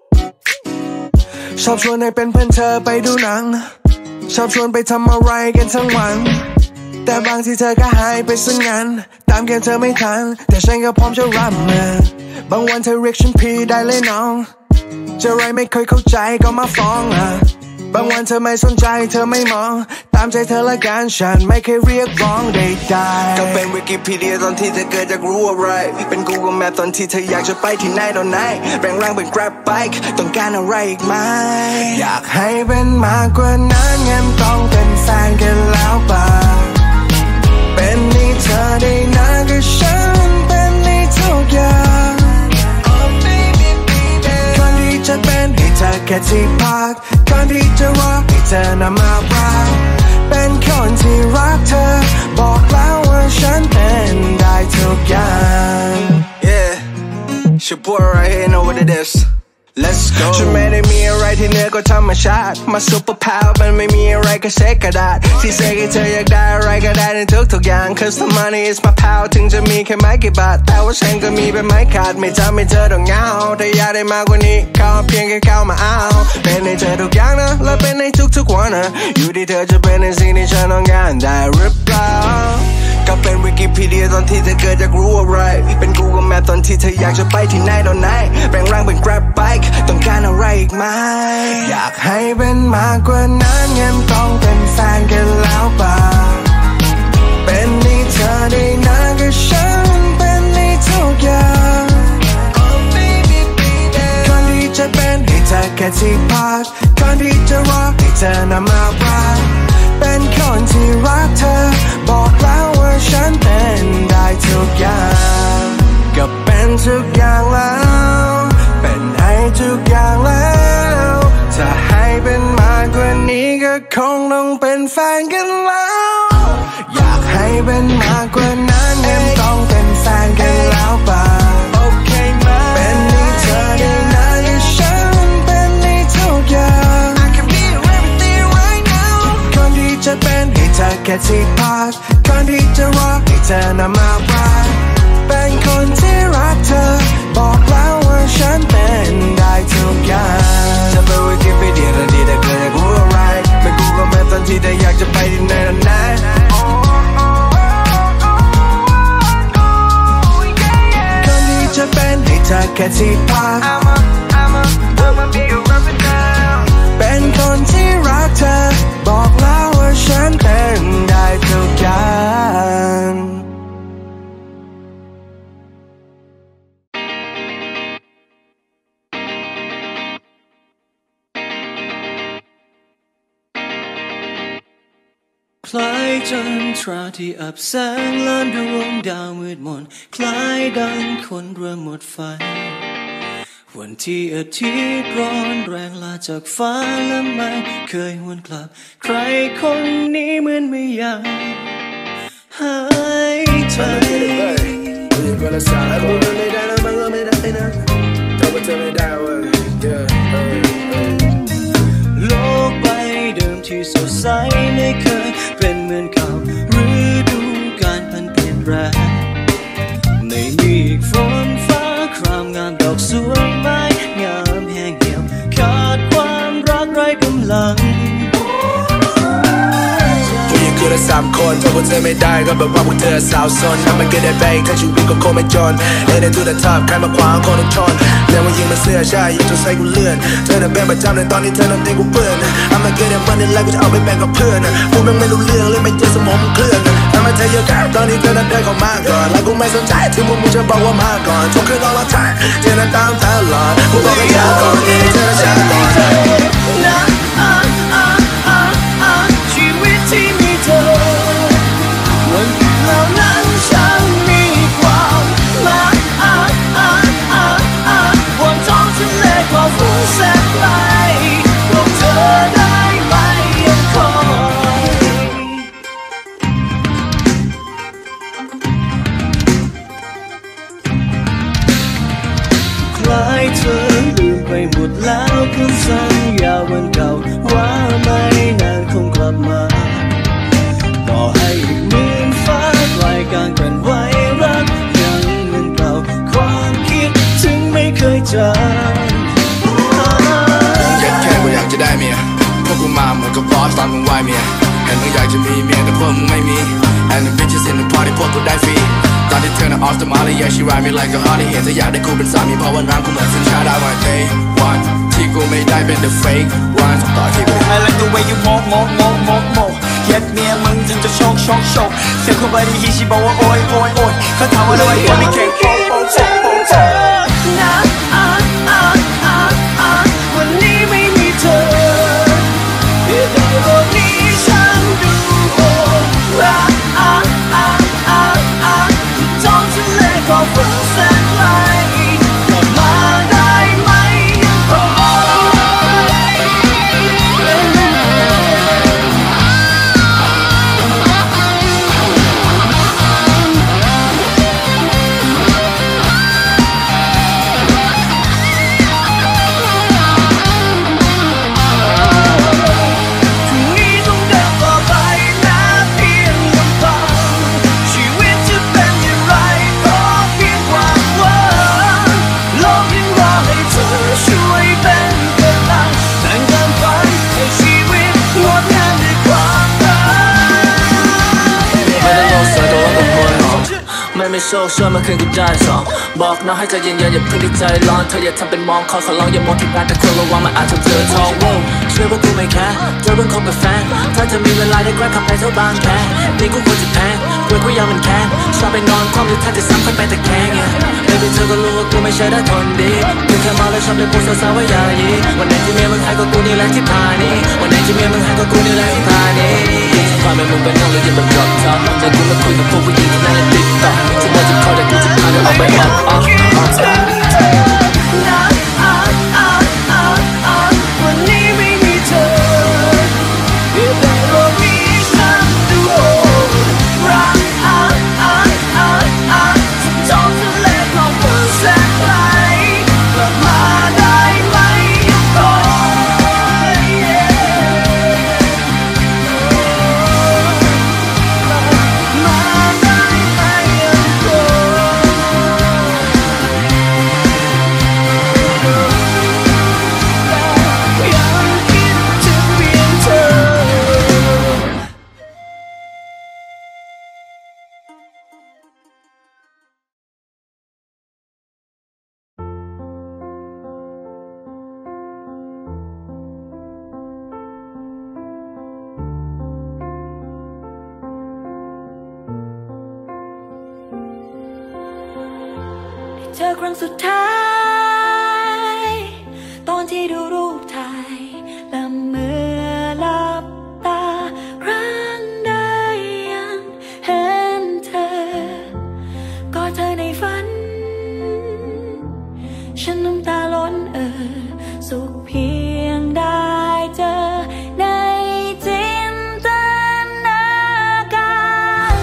S11: ชอบชวนให้เป็นเพื่อนเธอไปดูหนังชอบชวนไปทำอะไรกันทั้งวันแต่บางทีเธอก็หายไปซะงั้นตามเกมเธอไม่ทันแต่ฉันก็พร้อมจะรับมือบางวันเธอเรียกฉันพี่ได้เลยน้องจะไรไม่เคยเข้าใจก็มาฟ้องบางวันเธอไม่สนใจเธอไม่มองตามใจเธอละกันฉันไม่เคยเรียกร้องใดๆก็เป็นวิกิพีเดียตอนที่เธอเกิดจากรู้อะไรเป็น Google Map ตอนที่เธออยากจะไปที่ไหนตอนไหนแปลงร่างเป็น Grab Bike ต้องการอะไรอีกไหมอยากให้เป็นมากกว่านั้นงั้นต้องเป็นแฟนกันแล้วป่ะเป็นนี่เธอได้นานก็ฉันเป็นนี่ทุกอย่างคนที่จะเป็นให้เธอแค่ที่พักคนที่จะรักให้เธอนำมารักเป็นคนที่รักเธอบอกแล้วว่าฉันเป็นได้ทุกอย่าง Yeah, it's your boy right here, know what it is Let's go ฉันไม่ได้มีอะไรที่เหนือกว่าธรรมชาติมาซุปเปอร์พาวมันไม่มีอะไรแค่เศษกระดาษที่เศษให้เธออยากได้อะไรก็ได้ในทุกอย่าง Cause the money is my power ถึงจะมีแค่ไม่กี่บาทแต่ว่าฉันก็มีเป็นไม่ขาดไม่ทำให้เธอต้องเหงาแต่อยากได้มากกว่านี้เขาเพียงแค่เข้ามาเอาเป็นในเธอทุกอย่างนะและเป็นในทุกวันนะอยู่ที่เธอจะเป็นในสิ่งที่ฉันต้องการได้หรือเปล่าก็เป็นวิกิพีเดียตอนที่เธอเกิดจากรู้อะไรเป็น Google Map ตอนที่เธออยากจะไปที่ไหนตอนไหนแปลงร่างเป็น Grab Bike ต้องการอะไรอีกไหมอยากให้เป็นมากกว่านั้นงั้นต้องเป็นแฟนกันแล้วป่ะเป็นนี่เธอได้นานก็ฉันเป็นนี่ทุกอย่างคนที่จะเป็นให้เธอแค่ที่พักคนที่จะรักให้เธอนำมารักเป็นคนที่รักเธอบอกแล้วว่าฉันเป็นได้ทุกอย่างก็เป็นทุกอย่างแล้วเป็นให้ทุกอย่างแล้วจะให้เป็นมากกว่านี้ก็คงต้องเป็นแฟนกันแล้วอยากให้เป็นมากกว่านั้นงั้นต้องเป็นแฟนกันแล้วป่ะโอเคไหมเป็นนี่เธอได้นานและฉันเป็นนี่ทุกอย่างจะเป็นให้เธอแค่ที่พักคนที่จะรักให้เธอนำมารักเป็นคนที่รักเธอบอกแล้วว่าฉันเป็นได้ทุกอย่างจะเป็นวิกิพีเดียตอนที่เธอเกิดจากรู้อะไรเป็น Google Map ตอนที่เธออยากจะไปที่ไหนตอนไหนคนที่จะเป็นให้เธอแค่ที่พักเป็นคนที่รักเธอบอกแล้วว่าฉันเป็นได้ทุกอย่าง
S2: คล้ายจันทราที่อับแสงล้านดวงดาวมืดมนคล้ายดังคนเริ่มหมดไฟวันที่อาทิตย์ร้อนแรงลาจากฟ้าและไม่เคยหวนกลับใครคนนี้เหมือนไม่อยากหายใจ
S9: กัน3 คนถ้าพวกเธอไม่ได้ก็แบบว่าพวกเธอสาวซนทำมันก็ได้แบงถ้าชีวิตก็คงไม่จนเล่นในทุกทางใครมาขวางคนต้องชนเรียกว่ายิงมันเสื้อใช่ยิงจนใส่กูเลื่อนเธอน่ะเป็นประจำในตอนนี้เธอน้ำเต็มกูเปื้อนเอามาเกิดมันในไลฟ์กูจะเอาไปแบ่งกับเพื่อนพูดมันไม่รู้เรื่องเลยไม่เจอสมองมันเคลื่อนทำมาเธอเยอะแค่ตอนนี้เธอนั้นเดินเข้ามาก่อนแล้วกูไม่สนใจถึงพวกมึงจะบอกว่ามาก่อนทุกคืนตลอดทางเธอนั้นตามตลอดกูบอกให้เธอก่อนเธอช้าก่อน
S11: ชีวิตที่มีเธอวันเหล่านั้นฉันมีความหมายบนท้องทะเลก็ฟุ้งแสนไกลบอกเธอได้ไหมยังคอยคล้ายเธอลืมไปหมดแล้วคำสัญญาวันเก่าว่าไม่นานคงกลับมาต่อให้อีก10,000 ฟ้าไกลกันกันไว้รักยังเหมือนเก่าความคิดถึงไม่เคยจาง
S9: แค่กูอยากจะได้เมียพวกกูมาเหมือนกับบอสตอนมึงไหวเมียเห็นมึงอยากจะมีเมียแต่พวกมึงไม่มี And the bitches in the party พวกกูได้ฟรีตอนที่เธอน่ะออสต์มาเลย Yeah she ride me like a hottie เห็นเธออยากได้กูเป็นสามีเพราะว่าน้ำกูเหมือนสัญชาติได้วัน day one ที่กูไม่ได้เป็น the fake one ต่อที่กู
S10: I like the way you moveเย็ดเมียมึงถึงจะโชคเสียงคนไปดีฮีชีบอกว่าโอยเขาถามว่าทำไมคนไม่เก่ง
S11: นะวันนี้ไม่มีเธอเพียงแต่โลกนี้ฉันดูโหดร้ายท้องทะเลก็ฟุ้งแสนไกลกลับมาได้ไหมยังค
S10: ไม่โชคช่วยมาคืนกูได้สองบอกน้องให้ใจเย็นๆอย่าเพิ่งดีใจร้อนเธออย่าทำเป็นมองขอร้องอย่ามองที่งานแต่คนระวังมันอาจจะเจอทองช่วยพวกกูไม่แค่เธอเพิ่งคบกับแฟนถ้าเธอมีเวลาได้แกล้งขับไปเท่าบางแค่นี่กูควรจะแพงเพื่อนกูยังมันแค้นชอบไปนอนความหรือถ้าจะซ้ำค่อยไปแต่แข็งBabyเธอก็รู้ว่ากูไม่ใช่ได้ทนดีเพียงแค่เมาแล้วชอบเลยพูดสาวๆว่าอย่ายีวันไหนที่เมียมึงหายก็กูนี่แหละที่พานี่วันไหนที่เมียมึงหายก็กูนี่แหละที่พานี่ความเป็นมึงเป็นน้องเลยยังแบบดรอปท็อปใจกูมาคุยกับพวกผู้หญิงที่นั่นในติ๊กต็อกที่ว่าจะคอยแต่กูจะพาเธอออกไปออก
S11: วันนี้ไม่มีเธอเพียงแต่โลกนี้ฉันดูโหดร้ายท้องทะเลก็ฟุ้งแสนไกลกลับมาได้ไหมยังคอยมาได้ไหมยังคอยเธอครั้งสุดท้ายตอนที่ดูรูปถ่ายและเมื่อหลับตาครั้งใดยังเห็นเธอกอดเธอในฝันฉันน้ำตาล้นสุขเพียงได้เจอในจินตนาการ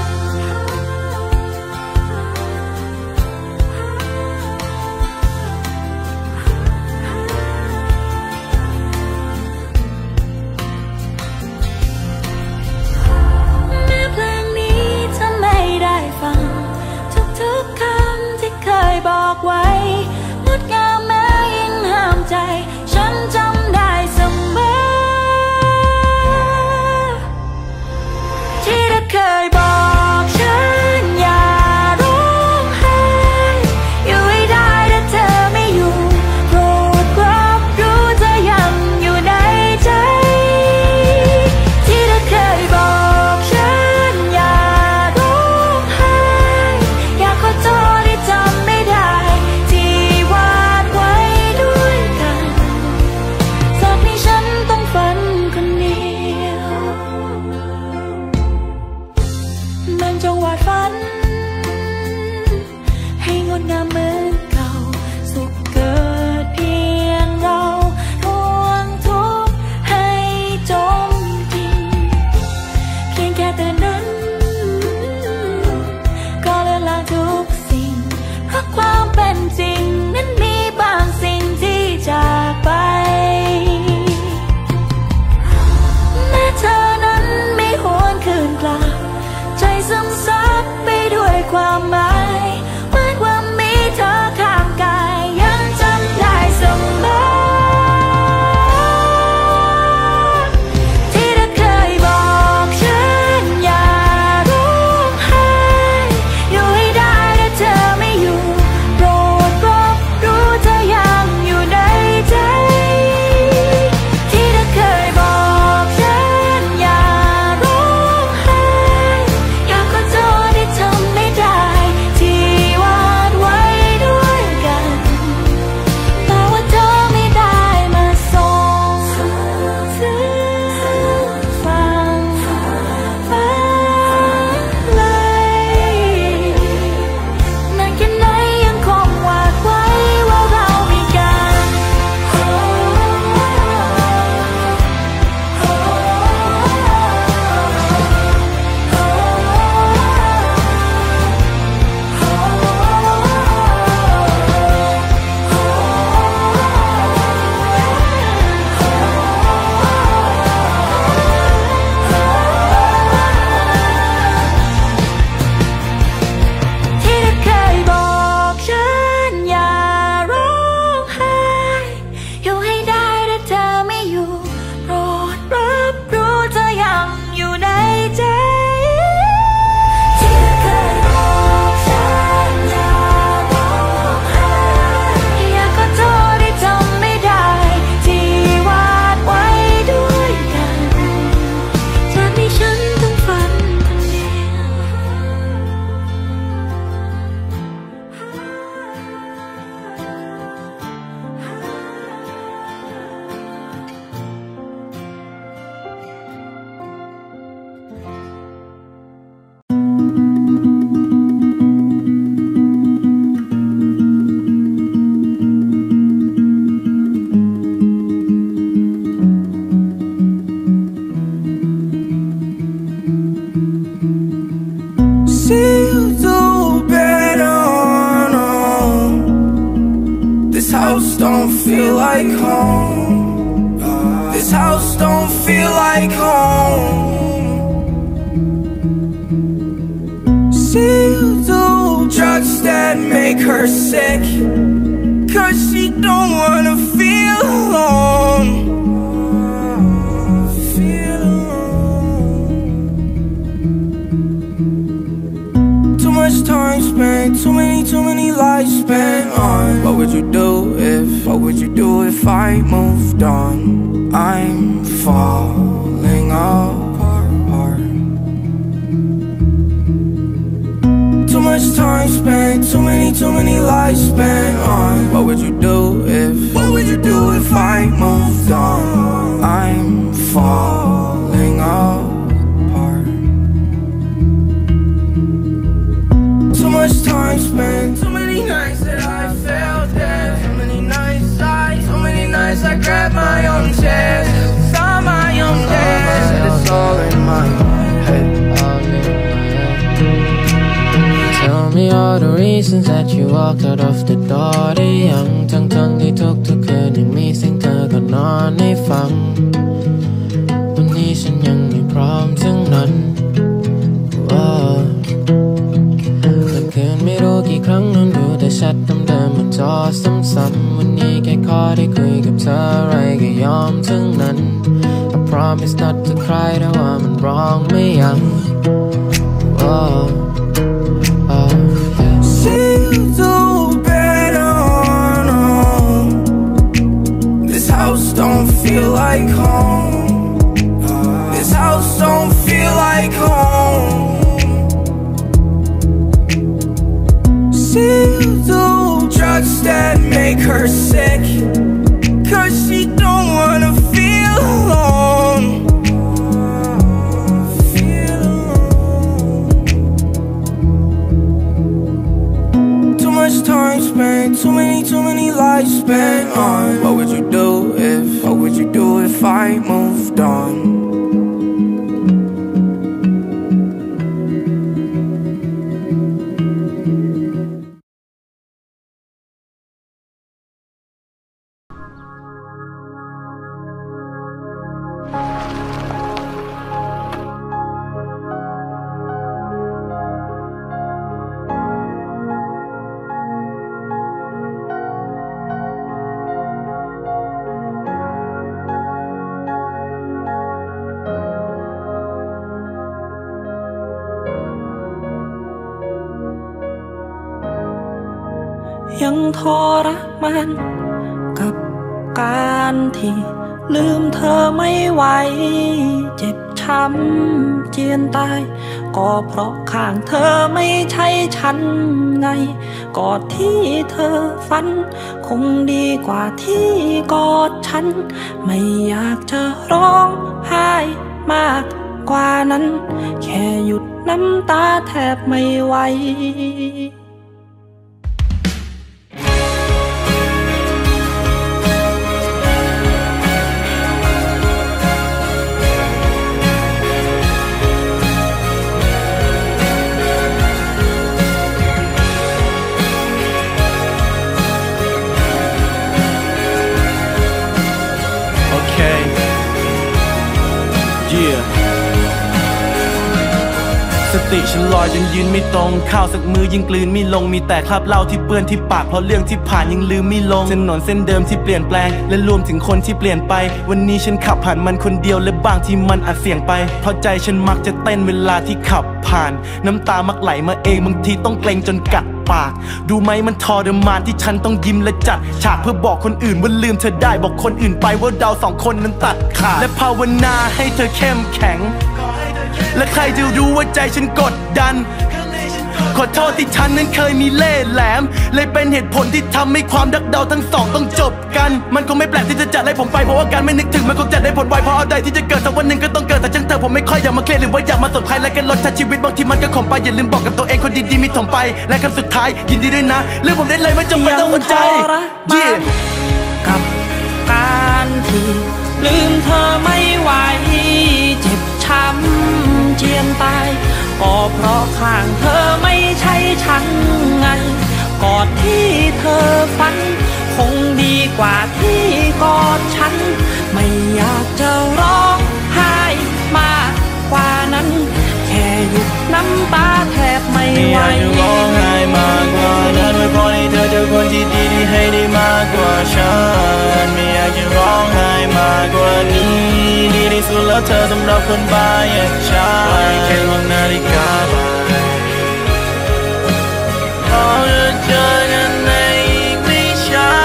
S11: แม้เพลงนี้จะไม่ได้ฟังทุกๆคำที่เคยบอกไว้งดงามแม้ยิ่งห้ามใจฉันจำได้เสมอที่
S4: เหมือนเก่าสุขเกิดเพียงเราทวงทุกข์ให้จมดิ่งเพียงแค่เตือนนั้นก็เลือนลางทุกสิ่งเพราะความเป็นจริงนั้นมีบางสิ่งที่จากไปแม้เธอนั้นไม่หวนคืนกลับใจซึมซับไปด้วยความหมายเหมือนว่ามีเธอข้างกายยังจำได้เสมอที่เธอเคยบอกฉันอย่าร้องไห้อยู่ให้ได้ถ้าเธอไม่อยู่โปรดรับรู้เธอยังอยู่ในใจที่เธอเคยบอกฉันอย่าร้องไห้อยากขอโทษที่ทำไม่ได้ที่วาดไว้ด้วยกันแต่ว่าเธอไม่ได้มาส่งถึงฟังเลยนานแค่ไหนยังคงวาดไว้ว่าเรามีกันที่เธอเคยบอกฉันอย่าร้องไห้อยู่ให้ได้ถ้าเธอไม่อยู่โปรดรับรู้เธอยังอยู่ในใจที่เธอเคยบอกฉันอย่าร้องไห้อยากขอโทษที่ทำไม่ได้ที่วาดไว้ด้วยกันจนที่ฉันต้องฝันคนเดียว
S11: See you better on. This house don't feel like home. This house don't feel like home. See you do drugs that make her sick, 'cause she don't wanna feel alone. Feel alone. Too much time spent, too many lives spent on. What would you do if I moved on? I'm falling apart. Too much time spent, too many lives spent on. What would you do if I moved on? I'm falling apart. Too much time spent, too many nights that I felt dead. Too many nights I grabbed my own chest, saw my own death. Said it's all in my head.
S12: Tell me all the reasons that you walked out of the door ได้ยังทั้งที่ทุกคืนยังมีเสียงเธอก่อนนอนให้ฟังวันนี้ฉันยังไม่พร้อมทั้งนั้นวันคืนไม่รู้กี่ครั้งนอนดูแต่แชทเดิมๆบนจอซ้ำๆวันนี้แค่ขอได้คุยกับเธออะไรก็ยอมทั้งนั้น I promise not to cry แต่ว่ามันร้องไม่ยัง
S11: See you do better on. This house don't feel like home. This house don't feel like home. See you do drugs that make her sick, 'cause she don't wanna feel alone. much time spent, too many lives spent on. What would you do if I moved on?
S2: ยังทรมานกับการที่ลืมเธอไม่ไหวเจ็บช้ำเจียนตายก็เพราะข้างเธอไม่ใช่ฉันไงกอดที่เธอฝันคงดีกว่าที่กอดฉันไม่อยากจะร้องไห้มากกว่านั้นแค่หยุดน้ำตาแทบไม่ไหว
S10: สติฉันลอยจนยืนไม่ตรงข้าวสักมือยิ่งกลืนไม่ลงมีแต่คราบเหล้าที่เปื้อนที่ปากเพราะเรื่องที่ผ่านยังลืมไม่ลงถนนเส้นเดิมที่เปลี่ยนแปลงและรวมถึงคนที่เปลี่ยนไปวันนี้ฉันขับผ่านมันคนเดียวและบางที่มันอาจเสี่ยงไปเพราะใจฉันมักจะเต้นเวลาที่ขับผ่านน้ำตามักไหลมาเองบางทีต้องเกรงจนกัดปากดูไหมมันทรมานที่ฉันต้องยิ้มและจัดฉากเพื่อบอกคนอื่นว่าลืมเธอได้บอกคนอื่นไปว่าเราสองคนนั้นตัดขาดและภาวนาให้เธอเข้มแข็งและใครจะรู้ว่าใจฉันกดดันขอโทษที่ฉันนั้นเคยมีเล่ห์แหลมเลยเป็นเหตุผลที่ทำให้ความรักเราทั้งสองต้องจบกันมันคงไม่แปลกที่จะจัดให้ผมไปเพราะว่าการไม่นึกถึงมันคงจะได้ผลไวเพราะอะไรที่จะเกิดสักวันหนึ่งก็ต้องเกิดแต่ช่างเธอผมไม่ค่อยอยากมาเครียดหรือว่าอยากมาสนใครและกันลดชีวิตบางทีมันก็ขมไปอย่าลืมบอกกับตัวเองคนดีๆมีถมไปและคำสุดท้ายยินดีด้วยนะเรื่องผมได้เลยไม่จำเป็นต้องสนใจ
S2: กับการที่ลืมเธอไม่ไหวเจ็บช้ำเจียนตายก็เพราะข้างเธอไม่ใช่ฉันไงกอดที่เธอฝันคงดีกว่าที่กอดฉันไม่อยากจะร้องไห้มากกว่านั้นแค่หยุดน้ำตาแทบไม่ไหว
S11: ไม่อยากจะร้องไห้มากกว่านั้นไว้พอให้เธอเจอคนที่ดีที่ให้ได้มากกว่าฉันไม่อยากจะร้องไห้มากกว่านี้ดีที่สุดแล้วเธอสำหรับคนบ้าอย่างฉันแค่มองนาฬิกาบ่ายพอจะเจอกันในอีกไม่ช้า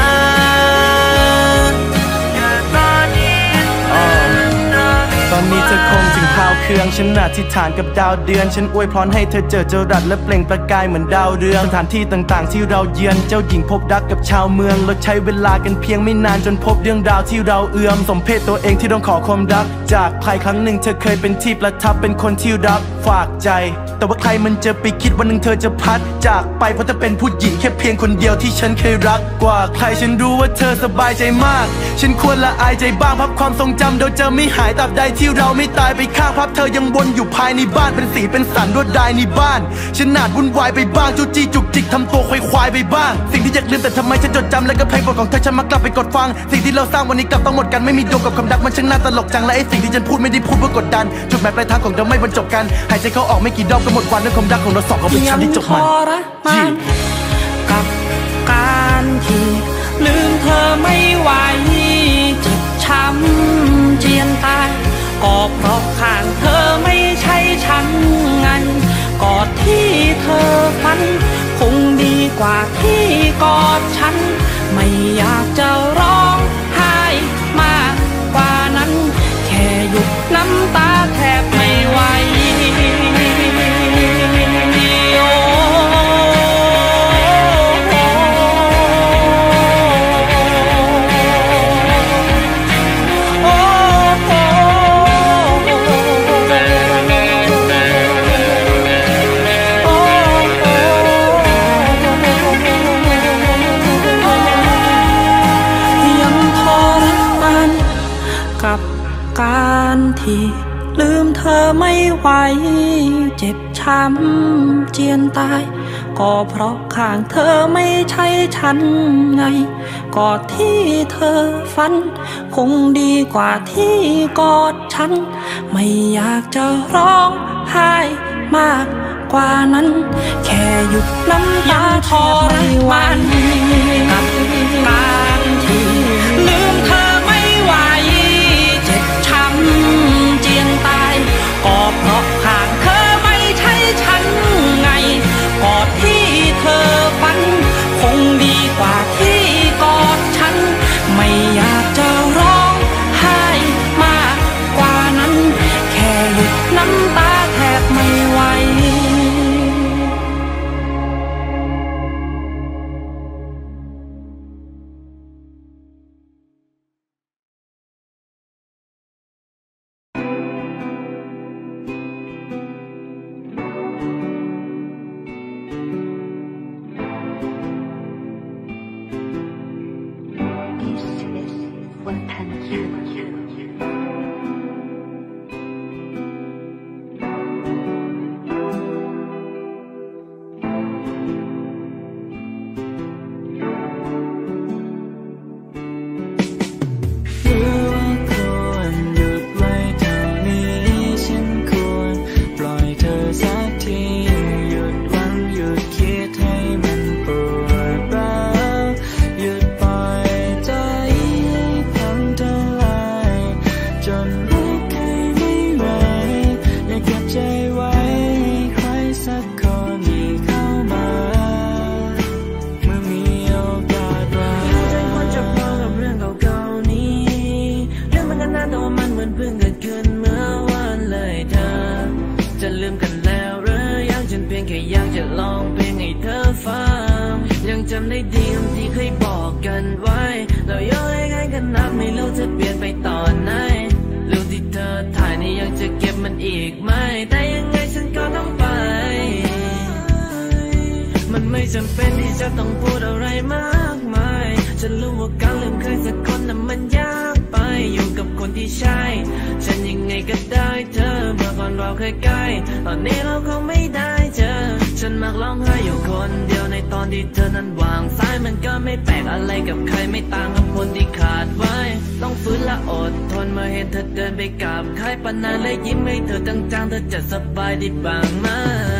S11: ตอนนี้เธอคงถึงคราวเครื่องฉันอธิษฐานกับดาวเดือนฉันอวยพรให้เธอเจอจรัสและเปล่งประกายเหมือนดาวเรืองสถานที่ต่างๆที่เราเยือนเจ้าหญิงพบรักกับชาวเมืองเราใช้เวลากันเพียงไม่นานจนพบเรื่องราวที่เราเอื้อมสมเพศตัวเองที่ต้องขอความรักจากใครครั้งหนึ่งเธอเคยเป็นที่ประทับเป็นคนที่รับฝากใจแต่ว่าใครมันจะไปคิดวันหนึ่งเธอจะพัดจากไปเพราะเธอเป็นผู้หญิงแค่เพียงคนเดียวที่ฉันเคยรักกว่าใครฉันรู้ว่าเธอสบายใจมากฉันควรละอายใจบ้างภาพความทรงจำเราจะไม่หายตราบใดที่เราไม่ตายไปข้างภาพเธอยังวนอยู่ภายในบ้านเป็นสีเป็นสันรวดลายในบ้านฉันอาจวุ่นวายไปบ้างจู้จี้จุกจิกทำตัวควายไปบ้างสิ่งที่อยากลืมแต่ทำไมฉันจดจำและก็เพลงโปรดของเธอฉันมักกลับไปกดฟังสิ่งที่เราสร้างวันนี้กลับต้องหมดกันไม่มีดวงกับความรักมันช่างน่าตลกจังและไอ้สิ่งที่ฉันพูดไม่ได้พูดเพื่อกดดันจุดหมายปลายทางของเราไม่บรรจบกันหายใจเข้าออกไม่กี่รอบก็หมดวันและความรักของเราสองก็เป็นฉันที่จบมัน
S2: กับการที่ลืมเธอไม่ไหวเจ็บช้ำเจียนตายก็เพราะข้างเธอไม่ใช่ฉันไงกอดที่เธอฝันคงดีกว่าที่กอดฉันไม่อยากจะร้องไห้มากกว่านั้นแค่หยุดน้ำตาแทบไม่ไหว
S13: ที่ลืมเธอไม่ไหวเจ็บช้ำเจียนตายก็เพราะข้างเธอไม่ใช่ฉันไงกอดที่เธอฝันคงดีกว่าที่กอดฉันไม่อยากจะร้องไห้มากกว่านั้นแค่หยุดน้ำตาทรมานกับการที่ลืมเธอไม่ไหวเจ็บช้ำเจียนตายก็เพราะข้างเธอไม่ใช่ฉันไงกอดที่เธอฝันคงดีกว่าที่กอดฉันไม่อยากจะร้องไห้มากกว่านั้นแค่หยุดน้ำตาแทบไม่ไหวจำได้ดีคำที่เคยบอกกันไว้เราย้อนให้กันกันนักไม่รู้จะเปลี่ยนไปตอนไหนรูปที่เธอถ่ายนี่ยังจะเก็บมันอีกไหมแต่ยังไงฉันก็ต้องไปมันไม่จำเป็นที่จะต้องพูดอะไรมากมายฉันรู้ว่าการลืมใครสักคนนั้นมันยากไปอยู่กับคนที่ใช่ฉันยังไงก็ได้เธอเมื่อก่อนเราเคยใกล้ตอนนี้เราคงไม่ได้เจอฉันมักร้องไห้อยู่คนเดียวในตอนที่เธอนั้นวางสายมันก็ไม่แปลกอะไรกับใครไม่ต่างกับคนที่ขาดไว้ต้องฟื้นและอดทนมาเห็นเธอเดินไปกับใครปนานและยิ้มให้เธอจังๆเธอจะสบายดีบ้างไหม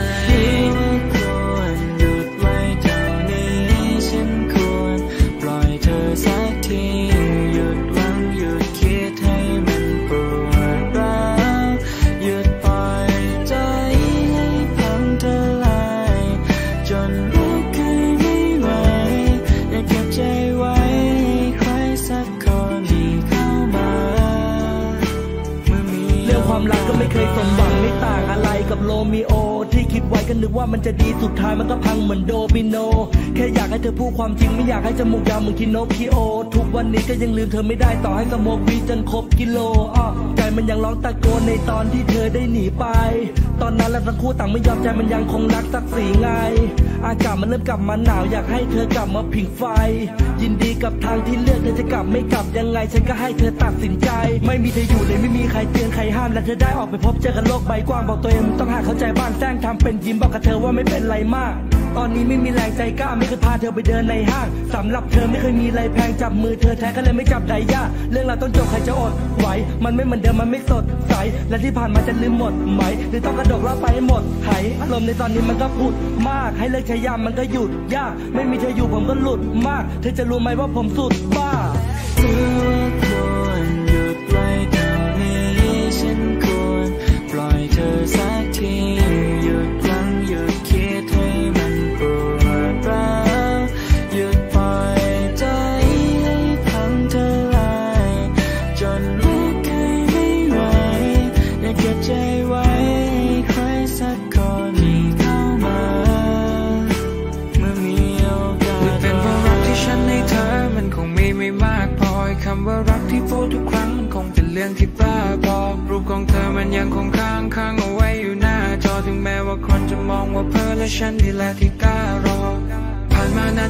S13: สักทีหยุดหวังหยุดคิดให้มันปวดร้าวหยุดปล่อยใจให้พังทลายจนรักใครไม่ไหวอยากเก็บใจไว้ใครสักคนที่เข้ามาเมื่อมีเรื่องความรักก็ไม่เคยสมหวังไม่ต่างอะไรกับโรมิโอที่คิดไว้ก็นึกว่ามันจะดีสุดท้ายมันก็พังเหมือนโดมิโนแค่อยากให้เธอพูดความจริงไม่อยากให้จมูกยาวเหมือนคิโนคิโอทุกวันนี้ก็ยังลืมเธอไม่ได้ต่อให้สโมกวีจนครบกิโลใจมันยังร้องตะโกนในตอนที่เธอได้หนีไปตอนนั้นเราทั้งคู่ต่างไม่ยอมใจมันยังคงรักศักดิ์ศรีไงอากาศมันเริ่มกลับมาหนาวอยากให้เธอกลับมาผิงไฟยินดีกับทางที่เลือกเธอจะกลับไม่กลับยังไงฉันก็ให้เธอตัดสินใจไม่มีเธออยู่เลยไม่มีใครเตือนใครห้ามและเธอได้ออกไปพบเจอกันโลกใบกว้างบอกตัวเองต้องหาเข้าใจบ้างแซงทำเป็นยิ้มบอกกับเธอว่าไม่เป็นไรมากตอนนี้ไม่มีแรงใจกล้าไม่เคยพาเธอไปเดินในห้างสำหรับเธอไม่เคยมีอะไรแพงจับมือเธอแท้ก็เลยไม่จับไดย่าเรื่องเราต้องจบใครจะอดไหวมันไม่เหมือนเดิมมันไม่สดใสและที่ผ่านมาจะลืมหมดไหมหรือต้องกระดกเล่าไปให้หมดหายอารมณ์ในตอนนี้มันก็พูดมากให้เลิกใช้ยามันก็หยุดยากไม่มีเธออยู่ผมก็หลุดมากเธอจะรู้ไหมว่าผมสุดบ้าควรหยุดไว้เท่านี้ฉันควรปล่อยเธอสักทีหยุดหวังหยุดคิดให้มันปวดร้าวหยุดปล่อยใจให้พังทลายจนรักใครไม่ไหวอยากเก็บใจไว้ใครสักคนที่เข้ามาเมื่อมีโอกาสเป็นเพราะรักที่ฉันให้เธอมันคงมีไม่มากพอคำว่ารักที่พูดทุกครั้งมันคงเป็นเรื่องที่บ้าบอรูปของเธอมันยังคงค้างเอาไว้อยู่หน้าจอถึงแม้ว่าคนจะมองว่าเพ้อและฉันนี่แหละที่กล้ารอผ่านมานาน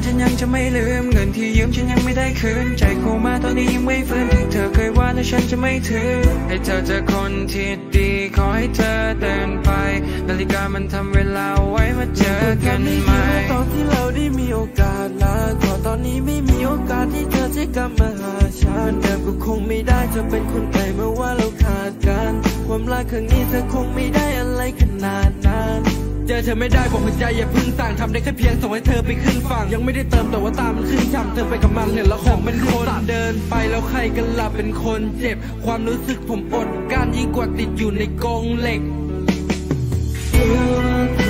S2: ฉันยังจะไม่ลืมเงินที่ยืมฉันยังไม่ได้คืนใจเข้ามาตอนนี้ยังไม่ฟื้นที่เธอเคยว่าแต่ฉันจะไม่ถือให้เธอเจอคนที่ดีขอให้เธอเดินไปนาฬิกามันทำเวลาไว้มาเจอกันไหมตอนที่เราได้มีโอกาสลาขอตอนนี้ไม่มีโอกาสที่เธอจะกลับมาหาฉันแต่ก็คงไม่ได้เธอเป็นคนไกลเมื่อว่าเราขาดกันความรักครั้งนี้เธอคงไม่ได้อะไรขนาดนั้นเจอเธอไม่ได้บอกหัวใจอย่าพึ่งสั่งทำได้แค่เพียงส่งให้เธอไปขึ้นฝั่งยังไม่ได้เติมแต่ว่าตามันขึ้นช่ำเธอไปกับมันเห็นแล้วของมันคนเดินไปแล้วใครกันล่ะเป็นคนเจ็บความรู้สึกผมอดกั้นยิ่งกว่าติดอยู่ในกรงเหล็ก